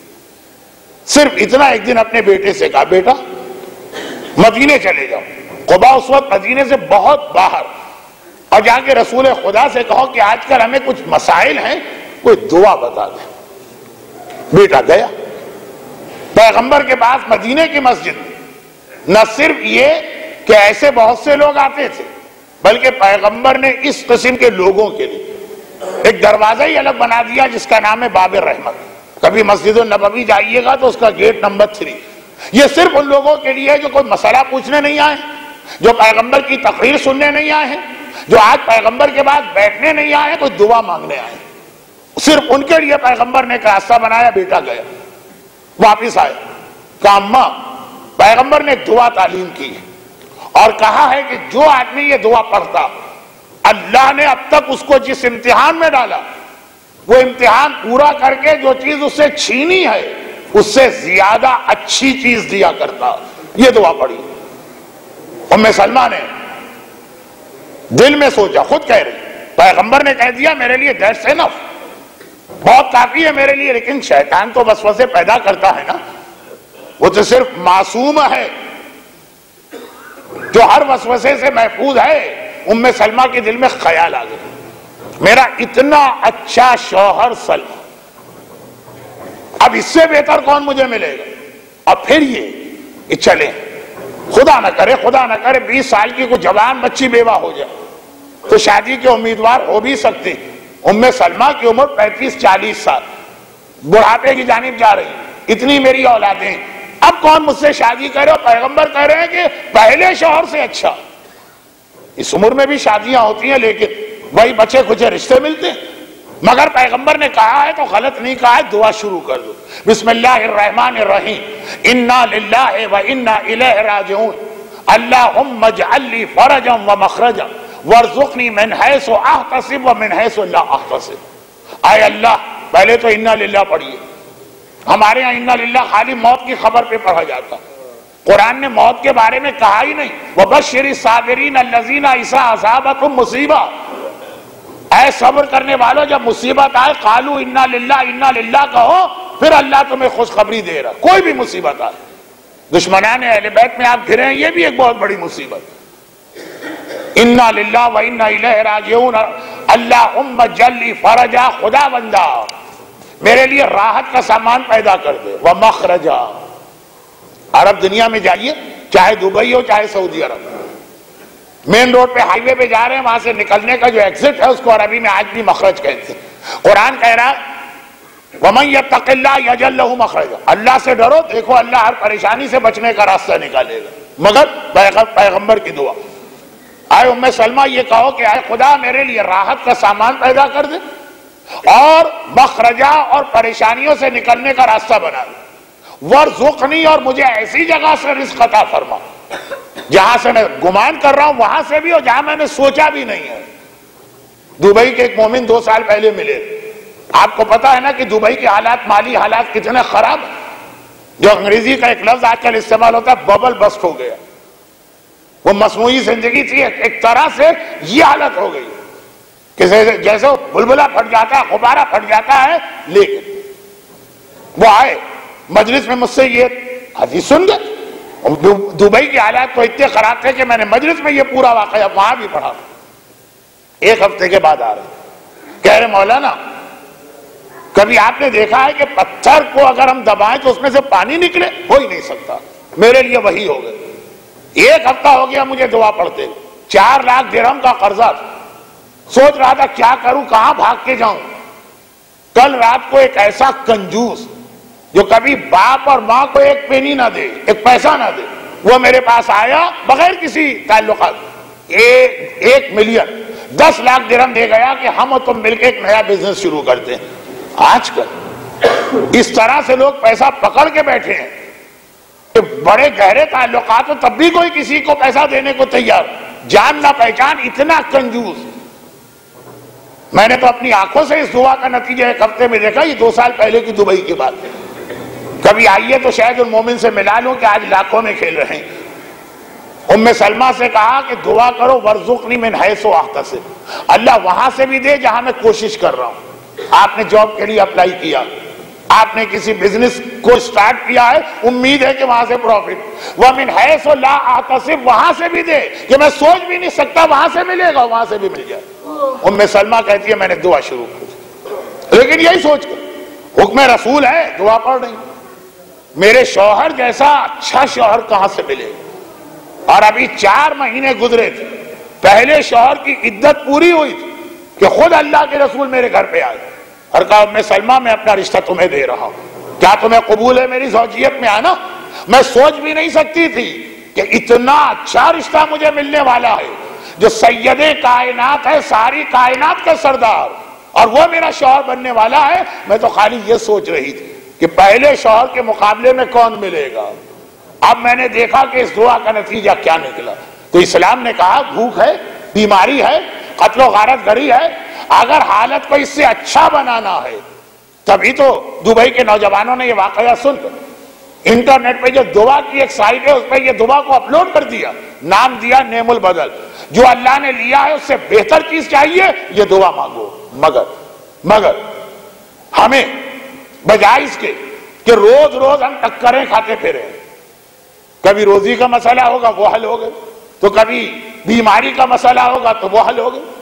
صرف اتنا ایک دن اپنے بیٹے سے کہا بیٹا مدینے چلے جاؤ. قبا اس وقت مدینے سے بہت باہر، اور جا کے رسول خدا سے کہو کہ آج کل ہمیں کچھ مسائل ہیں، کوئی دعا بتا دیں. بیٹا گیا پیغمبر کے پاس مدینے کی مسجد میں. نہ صرف یہ کہ ایسے بہت سے لوگ آتے تھے، بلکہ پیغمبر نے اس قسم کے لوگوں کے لیے ایک دروازہ ہی الگ بنا دیا جس کا نام ہے باب الرحمت. کبھی مسجد النبوی جائیے گا تو اس کا گیٹ نمبر 3. یہ صرف ان لوگوں کے لیے جو کوئی مسئلہ پوچھنے نہیں آئے، جو پیغمبر کی تقریر سننے نہیں آئے ہیں، جو آج پیغمبر کے بعد بیٹھنے نہیں آئے ہیں، کوئی دعا مانگنے آئے. صرف ان کے لیے پیغمبر نے ایک راستہ بنایا. بیٹا گیا، واپس آیا، کہا اماں پیغمبر نے ایک دعا تعلیم کی اور کہا ہے کہ جو آدمی یہ دعا پڑھتا، اللہ نے اب تک اس کو جس امتحان میں ڈالا، وہ امتحان پورا کر کے جو چیز اس سے چھینی ہے اس سے زیادہ اچھی چیز دیا کرتا. یہ دعا پڑھی. ام سلمہ نے دل میں سوچا، خود کہہ رہی پیغمبر نے کہہ دیا میرے لیے دیٹس انف، بہت کافی ہے میرے لیے. لیکن شیطان تو وسوسے پیدا کرتا ہے نا، وہ تو صرف معصوم ہے جو ہر وسوسے سے محفوظ ہے. ام سلمہ کے دل میں خیال آ گیا، میرا اتنا اچھا شوہر سلمہ، اب اس سے بہتر کون مجھے ملے گا؟ اب پھر یہ چلیں، خدا نہ کرے 20 سال کی کوئی جوان بچی بیوہ ہو جائے تو شادی کے امیدوار ہو بھی سکتے۔ ام سلمہ کی عمر 35-40 سال، بڑھاپے کی جانب جا رہی، اتنی میری اولادیں، اب کون مجھ سے شادی کرے؟ اور پیغمبر کہہ رہے ہیں کہ پہلے شوہر سے اچھا۔ اس عمر میں بھی شادیاں ہوتی ہیں لیکن وہی بچے کچھ رشتے ملتے ہیں، مگر پیغمبر نے کہا ہے تو غلط نہیں کہا ہے، دعا شروع کر دو۔ بسم اللہ الرحمن الرحیم، انا للہ و انا الیہ راجعون، اللہم اجعل لی فرجا و مخرجا وارزقنی من حیث احتسب و من حیث لا احتسب۔ اے اللہ، پہلے تو انا للہ پڑھیے، ہمارے یہاں انا للہ خالی موت کی خبر پہ پڑھا جاتا، قرآن نے موت کے بارے میں کہا ہی نہیں۔ وَبَشِّرِ الصَّابِرِينَ الَّذِينَ إِذَا أَصَابَتْهُمْ مُصِیبَۃٌ، اے صبر کرنے والوں جب مصیبت آئے قالوا انا للہ کہو، پھر اللہ تمہیں خوشخبری دے رہا، کوئی بھی مصیبت آئے۔ دشمنان اہل بیت میں آپ گھرے ہیں، یہ بھی ایک بہت بڑی مصیبت۔ انا للہ و انا الیہ راجعون، اللہم اجعل لی فرجا، خدا بندہ میرے لیے راحت کا سامان پیدا کر دے، ومخرجا۔ عرب دنیا میں جائیے، چاہے دبئی ہو چاہے سعودی عرب، مین روڈ پہ ہائی وے پہ جا رہے ہیں، وہاں سے نکلنے کا جو ایگزٹ ہے اس کو عربی میں آج بھی مخرج کہتے ہیں۔ قرآن کہہ رہا وَمَن يَتَّقِ اللَّهَ يَجْعَل لَّهُ مَخْرَجًا، اللہ سے ڈرو، دیکھو اللہ ہر پریشانی سے بچنے کا راستہ نکالے گا، مگر پیغمبر کی دعا۔ آئے ام سلمہ یہ کہو کہ اے خدا میرے لیے راحت کا سامان پیدا کر دے اور مخرجہ اور پریشانیوں سے نکلنے کا راستہ بنا دے، وارزقنی، اور مجھے ایسی جگہ سے رزق عطا فرما جہاں سے میں گمان کر رہا ہوں وہاں سے بھی، اور جہاں میں نے سوچا بھی نہیں ہے۔ دبئی کے ایک مومن 2 سال پہلے ملے، آپ کو پتا ہے نا کہ دبئی کے حالات، مالی حالات کتنے خراب ہیں، جو انگریزی کا ایک لفظ آج کل استعمال ہوتا ہے ببل بسٹ ہو گیا، وہ مصنوعی زندگی تھی، ایک طرح سے یہ حالت ہو گئی کہ جیسے بلبلا پھٹ جاتا ہے، غبارہ پھٹ جاتا ہے۔ لیکن وہ آئے مجلس میں، مجھ سے یہ حدیث سن گئے، دبئی کے حالات تو اتنے خراب تھے کہ میں نے مجلس میں یہ پورا واقعہ وہاں بھی پڑھا۔ 1 ہفتے کے بعد آ رہے، کہہ رہے مولانا کبھی آپ نے دیکھا ہے کہ پتھر کو اگر ہم دبائیں تو اس میں سے پانی نکلے؟ ہو ہی نہیں سکتا، میرے لیے وہی ہو گئے۔ 1 ہفتہ ہو گیا مجھے دعا پڑھتے، 4 لاکھ درہم کا قرضہ تھا، سوچ رہا تھا کیا کروں، کہاں بھاگ کے جاؤں۔ کل رات کو ایک ایسا کنجوس جو کبھی باپ اور ماں کو 1 پینی نہ دے، 1 پیسہ نہ دے، وہ میرے پاس آیا بغیر کسی تعلقات، 1 ملین 10 لاکھ درہم دے گیا کہ ہم اور تم مل کے ایک نیا بزنس شروع کرتے ہیں۔ آج کل اس طرح سے لوگ پیسہ پکڑ کے بیٹھے ہیں کہ بڑے گہرے تعلقات ہو تب بھی کوئی کسی کو پیسہ دینے کو تیار، جان نہ پہچان، اتنا کنجوس۔ میں نے تو اپنی آنکھوں سے اس دعا کا نتیجہ 1 ہفتے میں دیکھا، یہ 2 سال پہلے کی دبئی کی بات ہے۔ کبھی آئیے تو شاید المومن سے ملا لوں کہ آج لاکھوں میں کھیل رہے ہیں۔ ام سلمہ سے کہا کہ دعا کرو وارزقنی من حیث احتسب، اللہ وہاں سے بھی دے جہاں میں کوشش کر رہا ہوں۔ آپ نے جاب کے لیے اپلائی کیا، آپ نے کسی بزنس کو سٹارٹ کیا ہے، امید ہے کہ وہاں سے پروفٹ، ومن حیث لا احتسب، وہاں سے بھی دے کہ میں سوچ بھی نہیں سکتا وہاں سے ملے گا، وہاں سے بھی مل جائے۔ ام سلمہ کہتی ہے میں نے دعا شروع کی، لیکن یہی سوچ کر حکم رسول ہے، دعا پڑھ رہی ہوں، میرے شوہر جیسا اچھا شوہر کہاں سے ملے گا؟ اور ابھی 4 مہینے گزرے تھے، پہلے شوہر کی عدت پوری ہوئی تھی کہ خود اللہ کے رسول میرے گھر پہ آئے اور کہا ام سلمہ میں اپنا رشتہ تمہیں دے رہا ہوں، کیا تمہیں قبول ہے میری زوجیت میں آنا؟ میں سوچ بھی نہیں سکتی تھی کہ اتنا اچھا رشتہ مجھے ملنے والا ہے، جو سید کائنات ہے، ساری کائنات کا سردار، اور وہ میرا شوہر بننے والا ہے۔ میں تو خالی یہ سوچ رہی تھی کہ پہلے شوہر کے مقابلے میں کون ملے گا۔ اب میں نے دیکھا کہ اس دعا کا نتیجہ کیا نکلا۔ تو اسلام نے کہا بھوک ہے، بیماری ہے، قتل و غارت گری ہے، اگر حالت کو اس سے اچھا بنانا ہے، تبھی تو دبئی کے نوجوانوں نے یہ واقعہ سن کر انٹرنیٹ پہ جو دعا کی ایک سائٹ ہے اس پہ یہ دعا کو اپلوڈ کر دیا، نام دیا نعم البدل، جو اللہ نے لیا ہے اس سے بہتر چیز چاہیے یہ دعا مانگو۔ مگر ہمیں بجائے اس کے کہ روز روز ہم ٹکریں کھاتے پھریں، کبھی روزی کا مسئلہ ہوگا وہ حل ہو گئے، تو کبھی بیماری کا مسئلہ ہوگا تو وہ حل ہو گئے،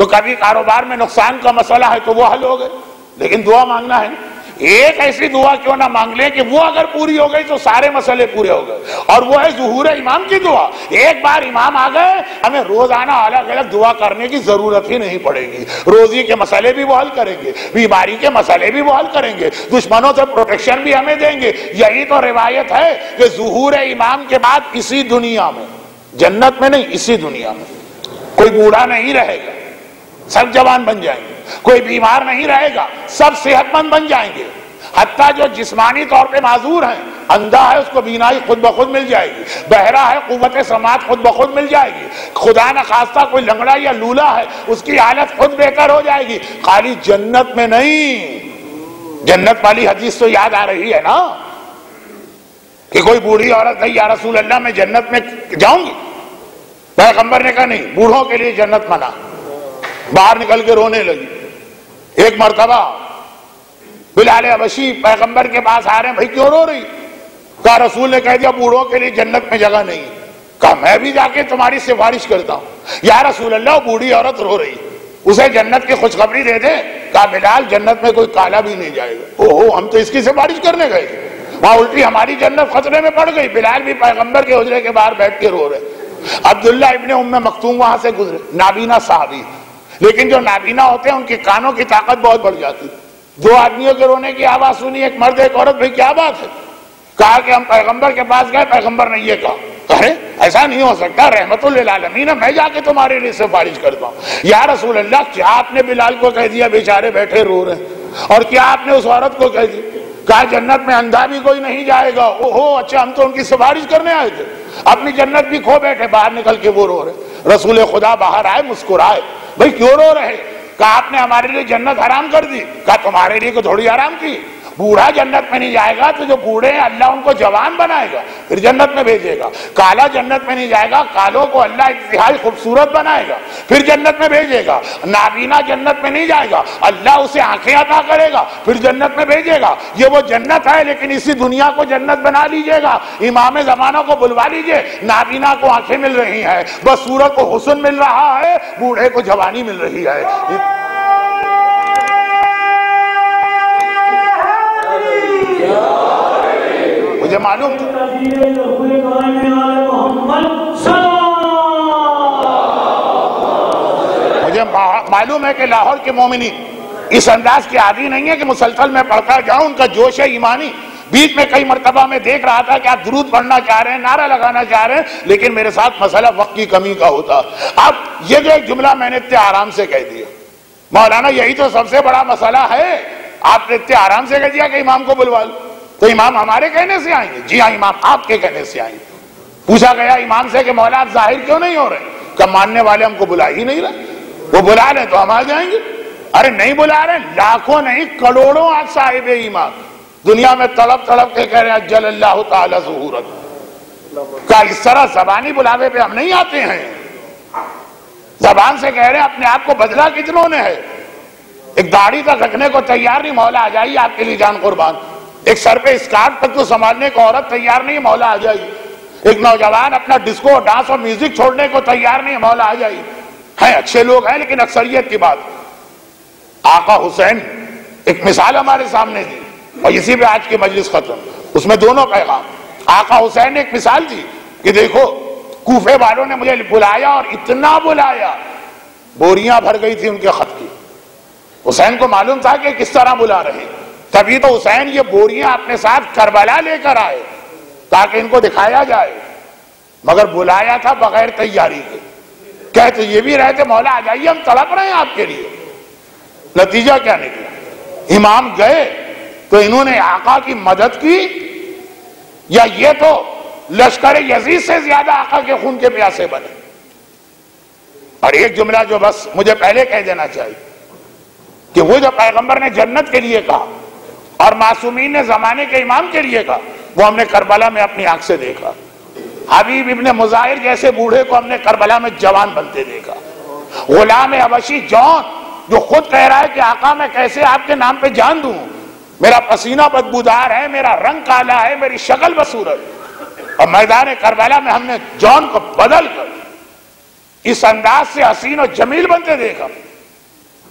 تو کبھی کاروبار میں نقصان کا مسئلہ ہے تو وہ حل ہو گئے، لیکن دعا مانگنا ہے نا۔ ایک ایسی دعا کیوں نہ مانگ لیں کہ وہ اگر پوری ہو گئی تو سارے مسئلے پورے ہو گئے، اور وہ ہے ظہور امام کی دعا۔ ایک بار امام آ گئے، ہمیں روزانہ الگ الگ دعا کرنے کی ضرورت ہی نہیں پڑے گی۔ روزی کے مسئلے بھی وہ حل کریں گے، بیماری کے مسئلے بھی وہ حل کریں گے، دشمنوں سے پروٹیکشن بھی ہمیں دیں گے۔ یہی تو روایت ہے کہ ظہور امام کے بعد اسی دنیا میں، جنت میں نہیں، اسی دنیا میں کوئی بوڑھا نہیں رہے گا، سب جوان بن جائیں گے، کوئی بیمار نہیں رہے گا، سب صحت مند بن جائیں گے، حتیٰ جو جسمانی طور پہ معذور ہیں، اندھا ہے اس کو بینائی خود بخود مل جائے گی، بہرا ہے قوت سماعت خود بخود مل جائے گی، خدا نخواستہ کوئی لنگڑا یا لولا ہے اس کی حالت خود بہتر ہو جائے گی۔ خالی جنت میں نہیں، جنت والی حدیث تو یاد آ رہی ہے نا کہ کوئی بوڑھی عورت ہے، یا رسول اللہ میں جنت میں جاؤں گی؟ پیغمبر نے کہا نہیں، بوڑھوں کے لیے جنت منع۔ باہر نکل کے رونے لگی۔ ایک مرتبہ بلال حبشی پیغمبر کے پاس آ رہے ہیں، بھائی کیوں رو رہی؟ کہا رسول نے کہہ دیا بوڑھوں کے لیے جنت میں جگہ نہیں۔ کہا میں بھی جا کے تمہاری سفارش کرتا ہوں۔ یا رسول اللہ بوڑھی عورت رو رہی، اسے جنت کی خوشخبری دے دے۔ کہا بلال جنت میں کوئی کالا بھی نہیں جائے گا۔ اوہو، ہم تو اس کی سفارش کرنے گئے تھے، وہاں الٹی ہماری جنت خطرے میں پڑ گئی۔ بلال بھی پیغمبر کے حجرے کے باہر بیٹھ کے رو رہے۔ عبداللہ ابن ام مکتوم وہاں سے گزرے، نابینا صحابی، لیکن جو نابینا ہوتے ہیں ان کی کانوں کی طاقت بہت بڑھ جاتی۔ دو آدمیوں کے رونے کی آواز سنی، ایک مرد ایک عورت، بھئی کیا بات ہے؟ کہا کہ ہم پیغمبر کے پاس گئے، پیغمبر نے یہ کہا۔ کہے ایسا نہیں ہو سکتا، رحمت للعالمین ہے، میں جا کے تمہارے لیے سفارش کرتا ہوں۔ یا رسول اللہ کیا آپ نے بلال کو کہہ دیا بیچارے بیٹھے رو رہے ہیں؟ اور کیا آپ نے اس عورت کو کہہ دیا؟ کہا جنت میں اندھا بھی کوئی نہیں جائے گا۔ اوہو، اچھا ہم تو ان کی سفارش کرنے آئے تھے، اپنی جنت بھی کھو بیٹھے۔ باہر نکل کے وہ رو رہے۔ رسول خدا باہر آئے، مسکرائے، بھئی کیوں رو رہے؟ کہا آپ نے ہمارے لیے جنت حرام کر دی۔ کہا تمہارے لیے کو تھوڑی حرام کی، بوڑھا جنت میں نہیں جائے گا تو جو بوڑھے ہیں اللہ ان کو جوان بنائے گا، پھر جنت میں بھیجے گا۔ کالا جنت میں نہیں جائے گا، کالوں کو اللہ انتہائی خوبصورت بنائے گا، پھر جنت میں بھیجے گا۔ نابینا جنت میں نہیں جائے گا، اللہ اسے آنکھیں عطا کرے گا، پھر جنت میں بھیجے گا۔ یہ وہ جنت ہے، لیکن اسی دنیا کو جنت بنا لیجئے گا۔ امام زمانہ کو بلوا لیجئے، نابینا کو آنکھیں مل رہی ہیں، بصورت کو حسن مل رہا ہے، بوڑھے کو جوانی مل رہی ہے۔ مجھے معلوم تھا، مجھے معلوم ہے کہ لاہور کے مومنین اس انداز کے عادی نہیں ہے کہ مسلسل میں پڑھتا جاؤں، ان کا جوش ہے ایمانی۔ بیچ میں کئی مرتبہ میں دیکھ رہا تھا کہ آپ درود پڑھنا چاہ رہے ہیں، نعرہ لگانا چاہ رہے ہیں، لیکن میرے ساتھ مسئلہ وقت کی کمی کا ہوتا۔ اب یہ جو ایک جملہ میں نے اتنے آرام سے کہہ دیا، مولانا یہی تو سب سے بڑا مسئلہ ہے، آپ نے اتنے آرام سے کہہ دیا کہ امام کو بلوا لو، تو امام ہمارے کہنے سے آئیں گے؟ جی ہاں، امام آپ کے کہنے سے آئیں گے۔ پوچھا گیا امام سے کہ مولا آپ ظاہر کیوں نہیں ہو رہے؟ کہ ماننے والے ہم کو بلا ہی نہیں رہے، وہ بلا لیں تو ہم آ جائیں گے۔ ارے نہیں بلا رہے، لاکھوں نہیں کروڑوں آج صاحب ایمان دنیا میں تڑپ تڑپ کے کہہ رہے ہیں اجل اللہ تعالی ظہورک۔ کہ اس طرح زبانی بلاوے پہ ہم نہیں آتے ہیں، زبان سے کہہ رہے ہیں، اپنے آپ کو بدلا کتنوں نے ہے؟ ایک داڑھی تک رکھنے کو تیار نہیں، مولا آ جائیے آپ کے لیے جان قربان۔ ایک سر پہ اسکارف تک تو سنبھالنے کو عورت تیار نہیں، مولا آ جائیے۔ ایک نوجوان اپنا ڈسکو ڈانس اور میوزک چھوڑنے کو تیار نہیں، مولا آ جائیے۔ ہیں اچھے لوگ ہیں، لیکن اکثریت کی بات۔ آقا حسین ایک مثال ہمارے سامنے دی، اور اسی پہ آج کی مجلس ختم۔ اس میں دونوں پیغام۔ آقا حسین نے ایک مثال دی کہ دیکھو کوفے والوں نے مجھے بلایا اور اتنا بلایا، بوریاں بھر گئی تھی ان کے خط کی۔ حسین کو معلوم تھا کہ کس طرح بلا رہے، تبھی تو حسین یہ بوریاں اپنے ساتھ کربلا لے کر آئے تاکہ ان کو دکھایا جائے، مگر بلایا تھا بغیر تیاری کے۔ کہتے یہ بھی رہتے مولا آ جائیے ہم تڑپ رہے ہیں آپ کے لیے۔ نتیجہ کیا نکلا؟ امام گئے تو انہوں نے آقا کی مدد کی، یا یہ تو لشکر یزید سے زیادہ آقا کے خون کے پیاسے بنے۔ اور ایک جملہ جو بس مجھے پہلے کہہ دینا چاہیے کہ وہ جو پیغمبر نے جنت کے لیے کہا اور معصومین نے زمانے کے امام کے لیے کہا، وہ ہم نے کربلا میں اپنی آنکھ سے دیکھا۔ حبیب ابن مظاہر جیسے بوڑھے کو ہم نے کربلا میں جوان بنتے دیکھا۔ غلام حبشی جون جو خود کہہ رہا ہے کہ آقا میں کیسے آپ کے نام پہ جان دوں، میرا پسینہ بدبودار ہے، میرا رنگ کالا ہے، میری شکل بصورت، اور میدان کربلا میں ہم نے جون کو بدل کر اس انداز سے حسین و جمیل بنتے دیکھا۔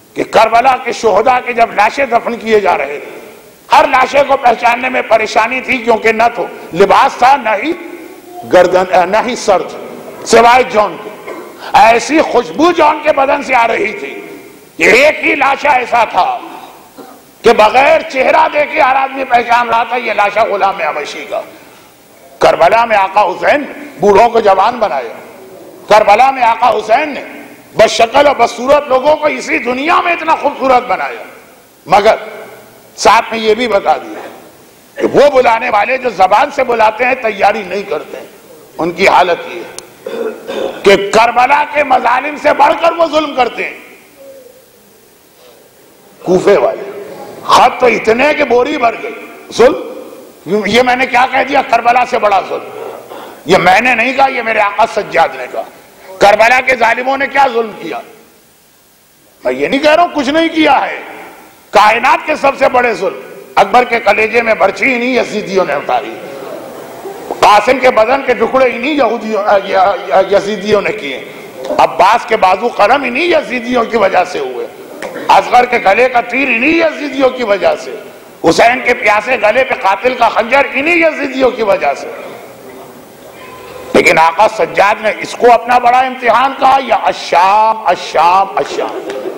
کہ کربلا کے شہداء کے جب لاشیں دفن کیے جا رہے تھے، ہر لاشے کو پہچاننے میں پریشانی تھی، کیونکہ نہ تو لباس تھا، نہ ہی گردن، نہ ہی سر تھا، سوائے جون کے۔ ایسی خوشبو جون کے بدن سے آ رہی تھی کہ ایک ہی لاشا ایسا تھا کہ بغیر چہرہ دیکھے ہر آدمی پہچان رہا تھا یہ لاشا غلام حبشی کا۔ کربلا میں آقا حسین بوڑھوں کو جوان بنایا، کربلا میں آقا حسین نے بس شکل اور بس صورت لوگوں کو اسی دنیا میں اتنا خوبصورت بنایا، مگر ساتھ میں یہ بھی بتا دیا کہ وہ بلانے والے جو زبان سے بلاتے ہیں تیاری نہیں کرتے ہیں، ان کی حالت یہ ہے کہ کربلا کے مظالم سے بڑھ کر وہ ظلم کرتے ہیں۔ کوفے والے خط تو اتنے کہ بوری بھر گئی، ظلم، یہ میں نے کیا کہہ دیا، کربلا سے بڑا ظلم، یہ میں نے نہیں کہا، یہ میرے آقا سجاد نے کہا۔ کربلا کے ظالموں نے کیا ظلم کیا؟ میں یہ نہیں کہہ رہا ہوں کچھ نہیں کیا ہے، کائنات کے سب سے بڑے ظلم اکبر کے کلیجے میں برچھی انہی یزیدیوں نے اتاری، قاسم کے بدن کے ٹکڑے انہی یزیدیوں نے کیے، عباس کے بازو قلم انہی یزیدیوں کی وجہ سے ہوئے، اصغر کے گلے کا تیر انہی یزیدیوں کی وجہ سے، حسین کے پیاسے گلے پہ قاتل کا خنجر انہی یزیدیوں کی وجہ سے۔ لیکن آقا سجاد نے اس کو اپنا بڑا امتحان کہا، یا الشام الشام الشام۔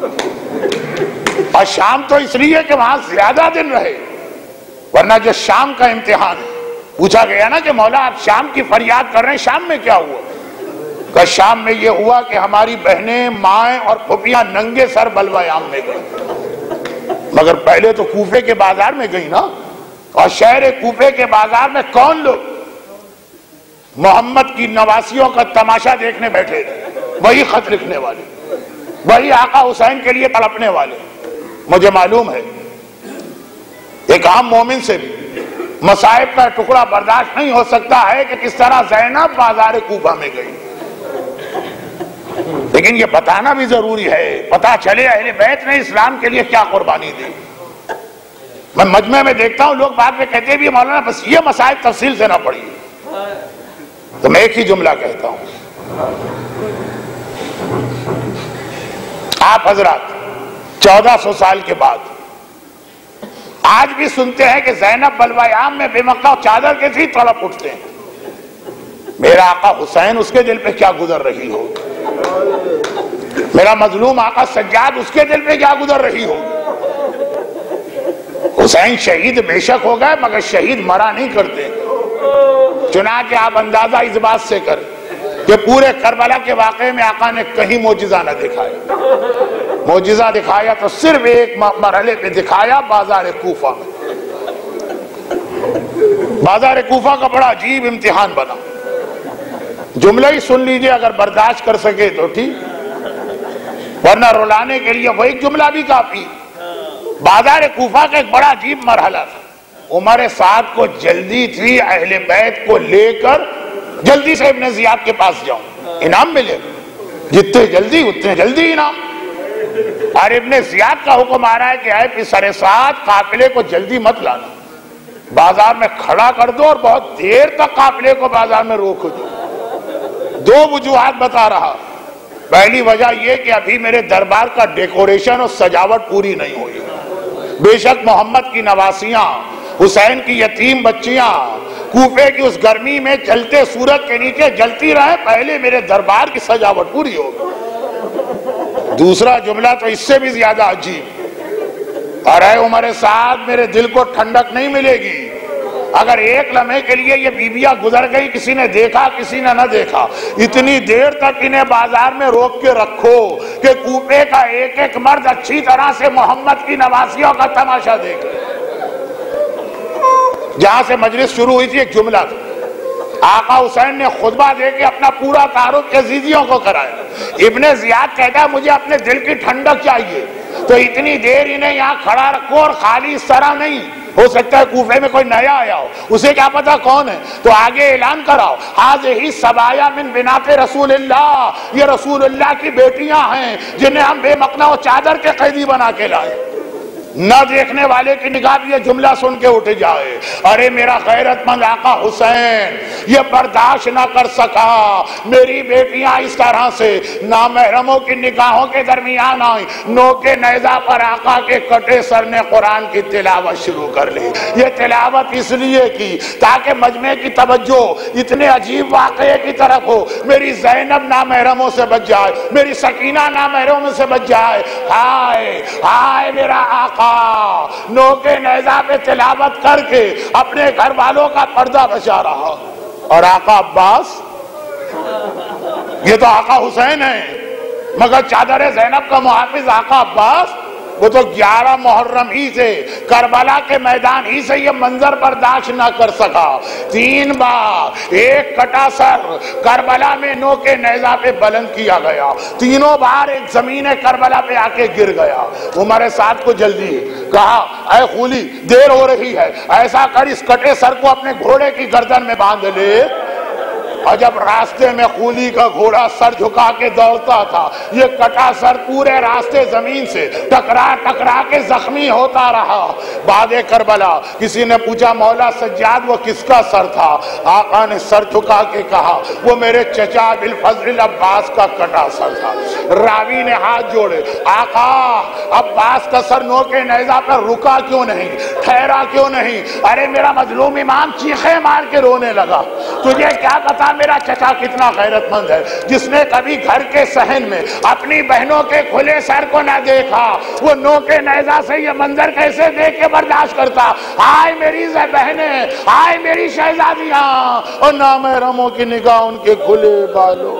اور شام تو اس لیے کہ وہاں زیادہ دن رہے، ورنہ جو شام کا امتحان ہے، پوچھا گیا نا کہ مولا آپ شام کی فریاد کر رہے ہیں، شام میں کیا ہوا؟ کہ شام میں یہ ہوا کہ ہماری بہنیں، مائیں اور پھوپھیاں ننگے سر بلوہ عام میں گئی، مگر پہلے تو کوفے کے بازار میں گئی نا، اور شہر کوفے کے بازار میں کون لوگ محمد کی نواسیوں کا تماشا دیکھنے بیٹھے تھے؟ وہی خط لکھنے والے، وہی آقا حسین کے لیے تڑپنے والے۔ مجھے معلوم ہے ایک عام مومن سے بھی مصائب کا ٹکڑا برداشت نہیں ہو سکتا ہے کہ کس طرح زینب بازار کوفہ میں گئی، لیکن یہ بتانا بھی ضروری ہے، پتا چلے اہل بیت نے اسلام کے لیے کیا قربانی دی۔ میں مجمع میں دیکھتا ہوں لوگ بعد میں کہتے بھی مولانا بس یہ مسائل تفصیل سے نہ پڑھیے، تو میں ایک ہی جملہ کہتا ہوں، آپ حضرات 1400 سال کے بعد آج بھی سنتے ہیں کہ زینب بلوہ عام میں بے مقدار چادر کے تھی تڑپ اٹھتے ہیں۔ میرا آقا حسین اس کے دل پہ کیا گزر رہی ہو، میرا مظلوم آقا سجاد اس کے دل پہ کیا گزر رہی ہو۔ حسین شہید بے شک ہو گئے، مگر شہید مرا نہیں کرتے، چنانچہ آپ اندازہ اس بات سے کریں کہ پورے کربلا کے واقعے میں آقا نے کہیں معجزہ نہ دکھایا، معجزہ دکھایا تو صرف ایک مرحلے پہ دکھایا، بازار کوفہ میں۔ بازار کوفہ کا بڑا عجیب امتحان بنا، جملہ ہی سن لیجئے اگر برداشت کر سکے تو ٹھیک، ورنہ رلانے کے لیے وہ ایک جملہ بھی کافی۔ بازار کوفہ کا ایک بڑا عجیب مرحلہ تھا، عمر سعد کو جلدی تھی اہل بیت کو لے کر جلدی سے ابن زیاد کے پاس جاؤں، انعام ملے، جتنے جلدی اتنے جلدی انعام۔ اور ابن زیاد کا حکم آ رہا ہے کہ اے پسر سعد قافلے کو جلدی مت لانا، بازار میں کھڑا کر دو اور بہت دیر تک قافلے کو بازار میں روک دو۔ دو وجوہات بتا رہا، پہلی وجہ یہ کہ ابھی میرے دربار کا ڈیکوریشن اور سجاوٹ پوری نہیں ہوئی، بے شک محمد کی نواسیاں، حسین کی یتیم بچیاں کوفے کی اس گرمی میں جلتے سورج کے نیچے جلتی رہے، پہلے میرے دربار کی سجاوٹ پوری ہوگی۔ دوسرا جملہ تو اس سے بھی زیادہ عجیب، اور اے عمر سعد میرے دل کو ٹھنڈک نہیں ملے گی اگر ایک لمحے کے لیے یہ بیویاں گزر گئی، کسی نے دیکھا کسی نے نہ دیکھا، اتنی دیر تک انہیں بازار میں روک کے رکھو کہ کوفے کا ایک ایک مرد اچھی طرح سے محمد کی نواسیوں کا تماشا دیکھے۔ جہاں سے مجلس شروع ہوئی تھی ایک جملہ تھا، آقا حسین نے خطبہ دے کے اپنا پورا تعارف یزیدیوں کو کرایا۔ ابن زیاد کہتا ہے مجھے اپنے دل کی ٹھنڈک چاہیے، تو اتنی دیر انہیں یہاں کھڑا رکھو، اور خالی اس طرح نہیں، ہو سکتا ہے کوفے میں کوئی نیا آیا ہو، اسے کیا پتا کون ہے، تو آگے اعلان کراؤ ہذہ سبایا من بنات رسول اللہ، یہ رسول اللہ کی بیٹیاں ہیں جنہیں ہم بے مقنع و چادر کے قیدی بنا کے لائے۔ نہ دیکھنے والے کی نگاہ بھی یہ جملہ سن کے اٹھ جائے، ارے میرا غیرت مند آقا حسین یہ برداشت نہ کر سکا، میری بیٹیاں اس طرح سے نامحرموں کی نگاہوں کے درمیان آئیں، نوکے نیزہ پر آقا کے کٹے سر نے قرآن کی تلاوت شروع کر لی۔ یہ تلاوت اس لیے کی تاکہ مجمع کی توجہ اتنے عجیب واقعے کی طرف ہو، میری زینب نامحرموں سے بچ جائے، میری سکینہ نامحرموں سے بچ جائے۔ ہائے ہائے میرا آقا نوکے نیزہ پہ تلاوت کر کے اپنے گھر والوں کا پردہ بچا رہا، اور آقا عباس یہ تو آقا حسین ہے، مگر چادر زینب کا محافظ آقا عباس وہ تو 11 محرم ہی سے کربلا کے میدان ہی سے یہ منظر برداشت نہ کر سکا۔ 3 بار ایک کٹا سر کربلا میں نوکے نیزہ پہ بلند کیا گیا، تینوں بار ایک زمین کربلا پہ آ کے گر گیا۔ عمر سعد کو جلدی کہا اے خولی دیر ہو رہی ہے، ایسا کر اس کٹے سر کو اپنے گھوڑے کی گردن میں باندھ لے۔ اور جب راستے میں خولی کا گھوڑا سر جھکا کے دوڑتا تھا، یہ کٹا سر پورے راستے زمین سے ٹکرا کے زخمی ہوتا رہا۔ بعد کربلا کسی نے پوچھا مولا سجاد وہ کس کا سر تھا؟ آقا نے سر جھکا کے کہا وہ میرے چچا ابوالفضل عباس کا کٹا سر تھا۔ راوی نے ہاتھ جوڑے، آقا عباس کا سر نوکے نیزہ پر رکا کیوں نہیں، ٹھہرا کیوں نہیں؟ ارے میرا مظلوم امام چیخے مار کے رونے لگا۔ تجھے کیا پتا میرا چچا کتنا غیرت مند ہے، جس نے کبھی گھر کے صحن میں اپنی بہنوں کے کھلے سر کو نہ دیکھا، وہ نوکے نیزہ سے یہ منظر کیسے دیکھ کے برداشت کرتا؟ آئے میری بہنیں، آئے میری شہزادیاں، اور نامحرموں کی نگاہ ان کے کھلے بالوں۔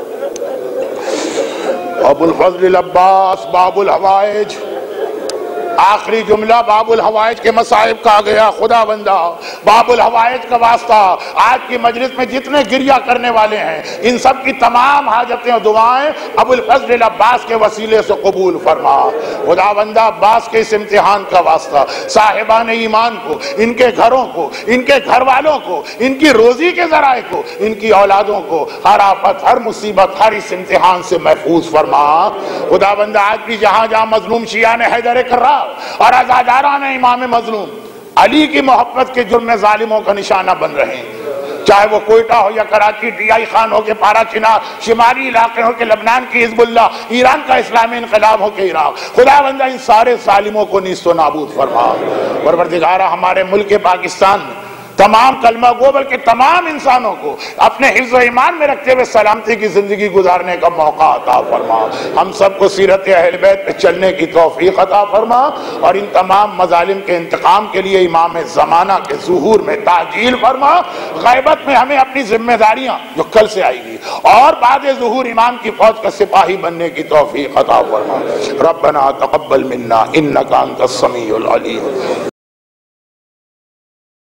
ابوالفضل العباس باب الحوائج، آخری جملہ باب الحوائج کے مصائب کا گیا۔ خدا بندہ باب الحوائج کا واسطہ آج کی مجلس میں جتنے گریہ کرنے والے ہیں ان سب کی تمام حاجتیں اور دعائیں ابوالفضل العباس کے وسیلے سے قبول فرما۔ خدا بندہ عباس کے اس امتحان کا واسطہ صاحبان ایمان کو، ان کے گھروں کو، ان کے گھر والوں کو، ان کی روزی کے ذرائع کو، ان کی اولادوں کو ہر آفت، ہر مصیبت، ہر اس امتحان سے محفوظ فرما۔ خدا بندہ آج بھی جہاں جہاں مظلوم شیعان حیدر کرار اور عزاداران امام مظلوم علی کی محبت کے جرم ظالموں کا نشانہ بن رہے ہیں، چاہے وہ کوئٹہ ہو یا کراچی، ڈی آئی خان ہو کے پارا چنار، شمالی علاقے ہو کے لبنان کی حزب اللہ، ایران کا اسلامی انقلاب ہو کے عراق۔ خدا بندہ ان سارے ظالموں کو نیست و نابود فرما۔ پروردگارہ ہمارے ملک پاکستان میں تمام کلمہ گو بلکہ تمام انسانوں کو اپنے حفظ و ایمان میں رکھتے ہوئے سلامتی کی زندگی گزارنے کا موقع عطا فرما۔ ہم سب کو سیرت اہل بیت پہ چلنے کی توفیق عطا فرما، اور ان تمام مظالم کے انتقام کے لیے امام زمانہ کے ظہور میں تعجیل فرما۔ غیبت میں ہمیں اپنی ذمہ داریاں جو کل سے آئے گی اور بعد ظہور امام کی فوج کا سپاہی بننے کی توفیق عطا فرما۔ ربنا تقبل منا انک انت السمیع العلیم۔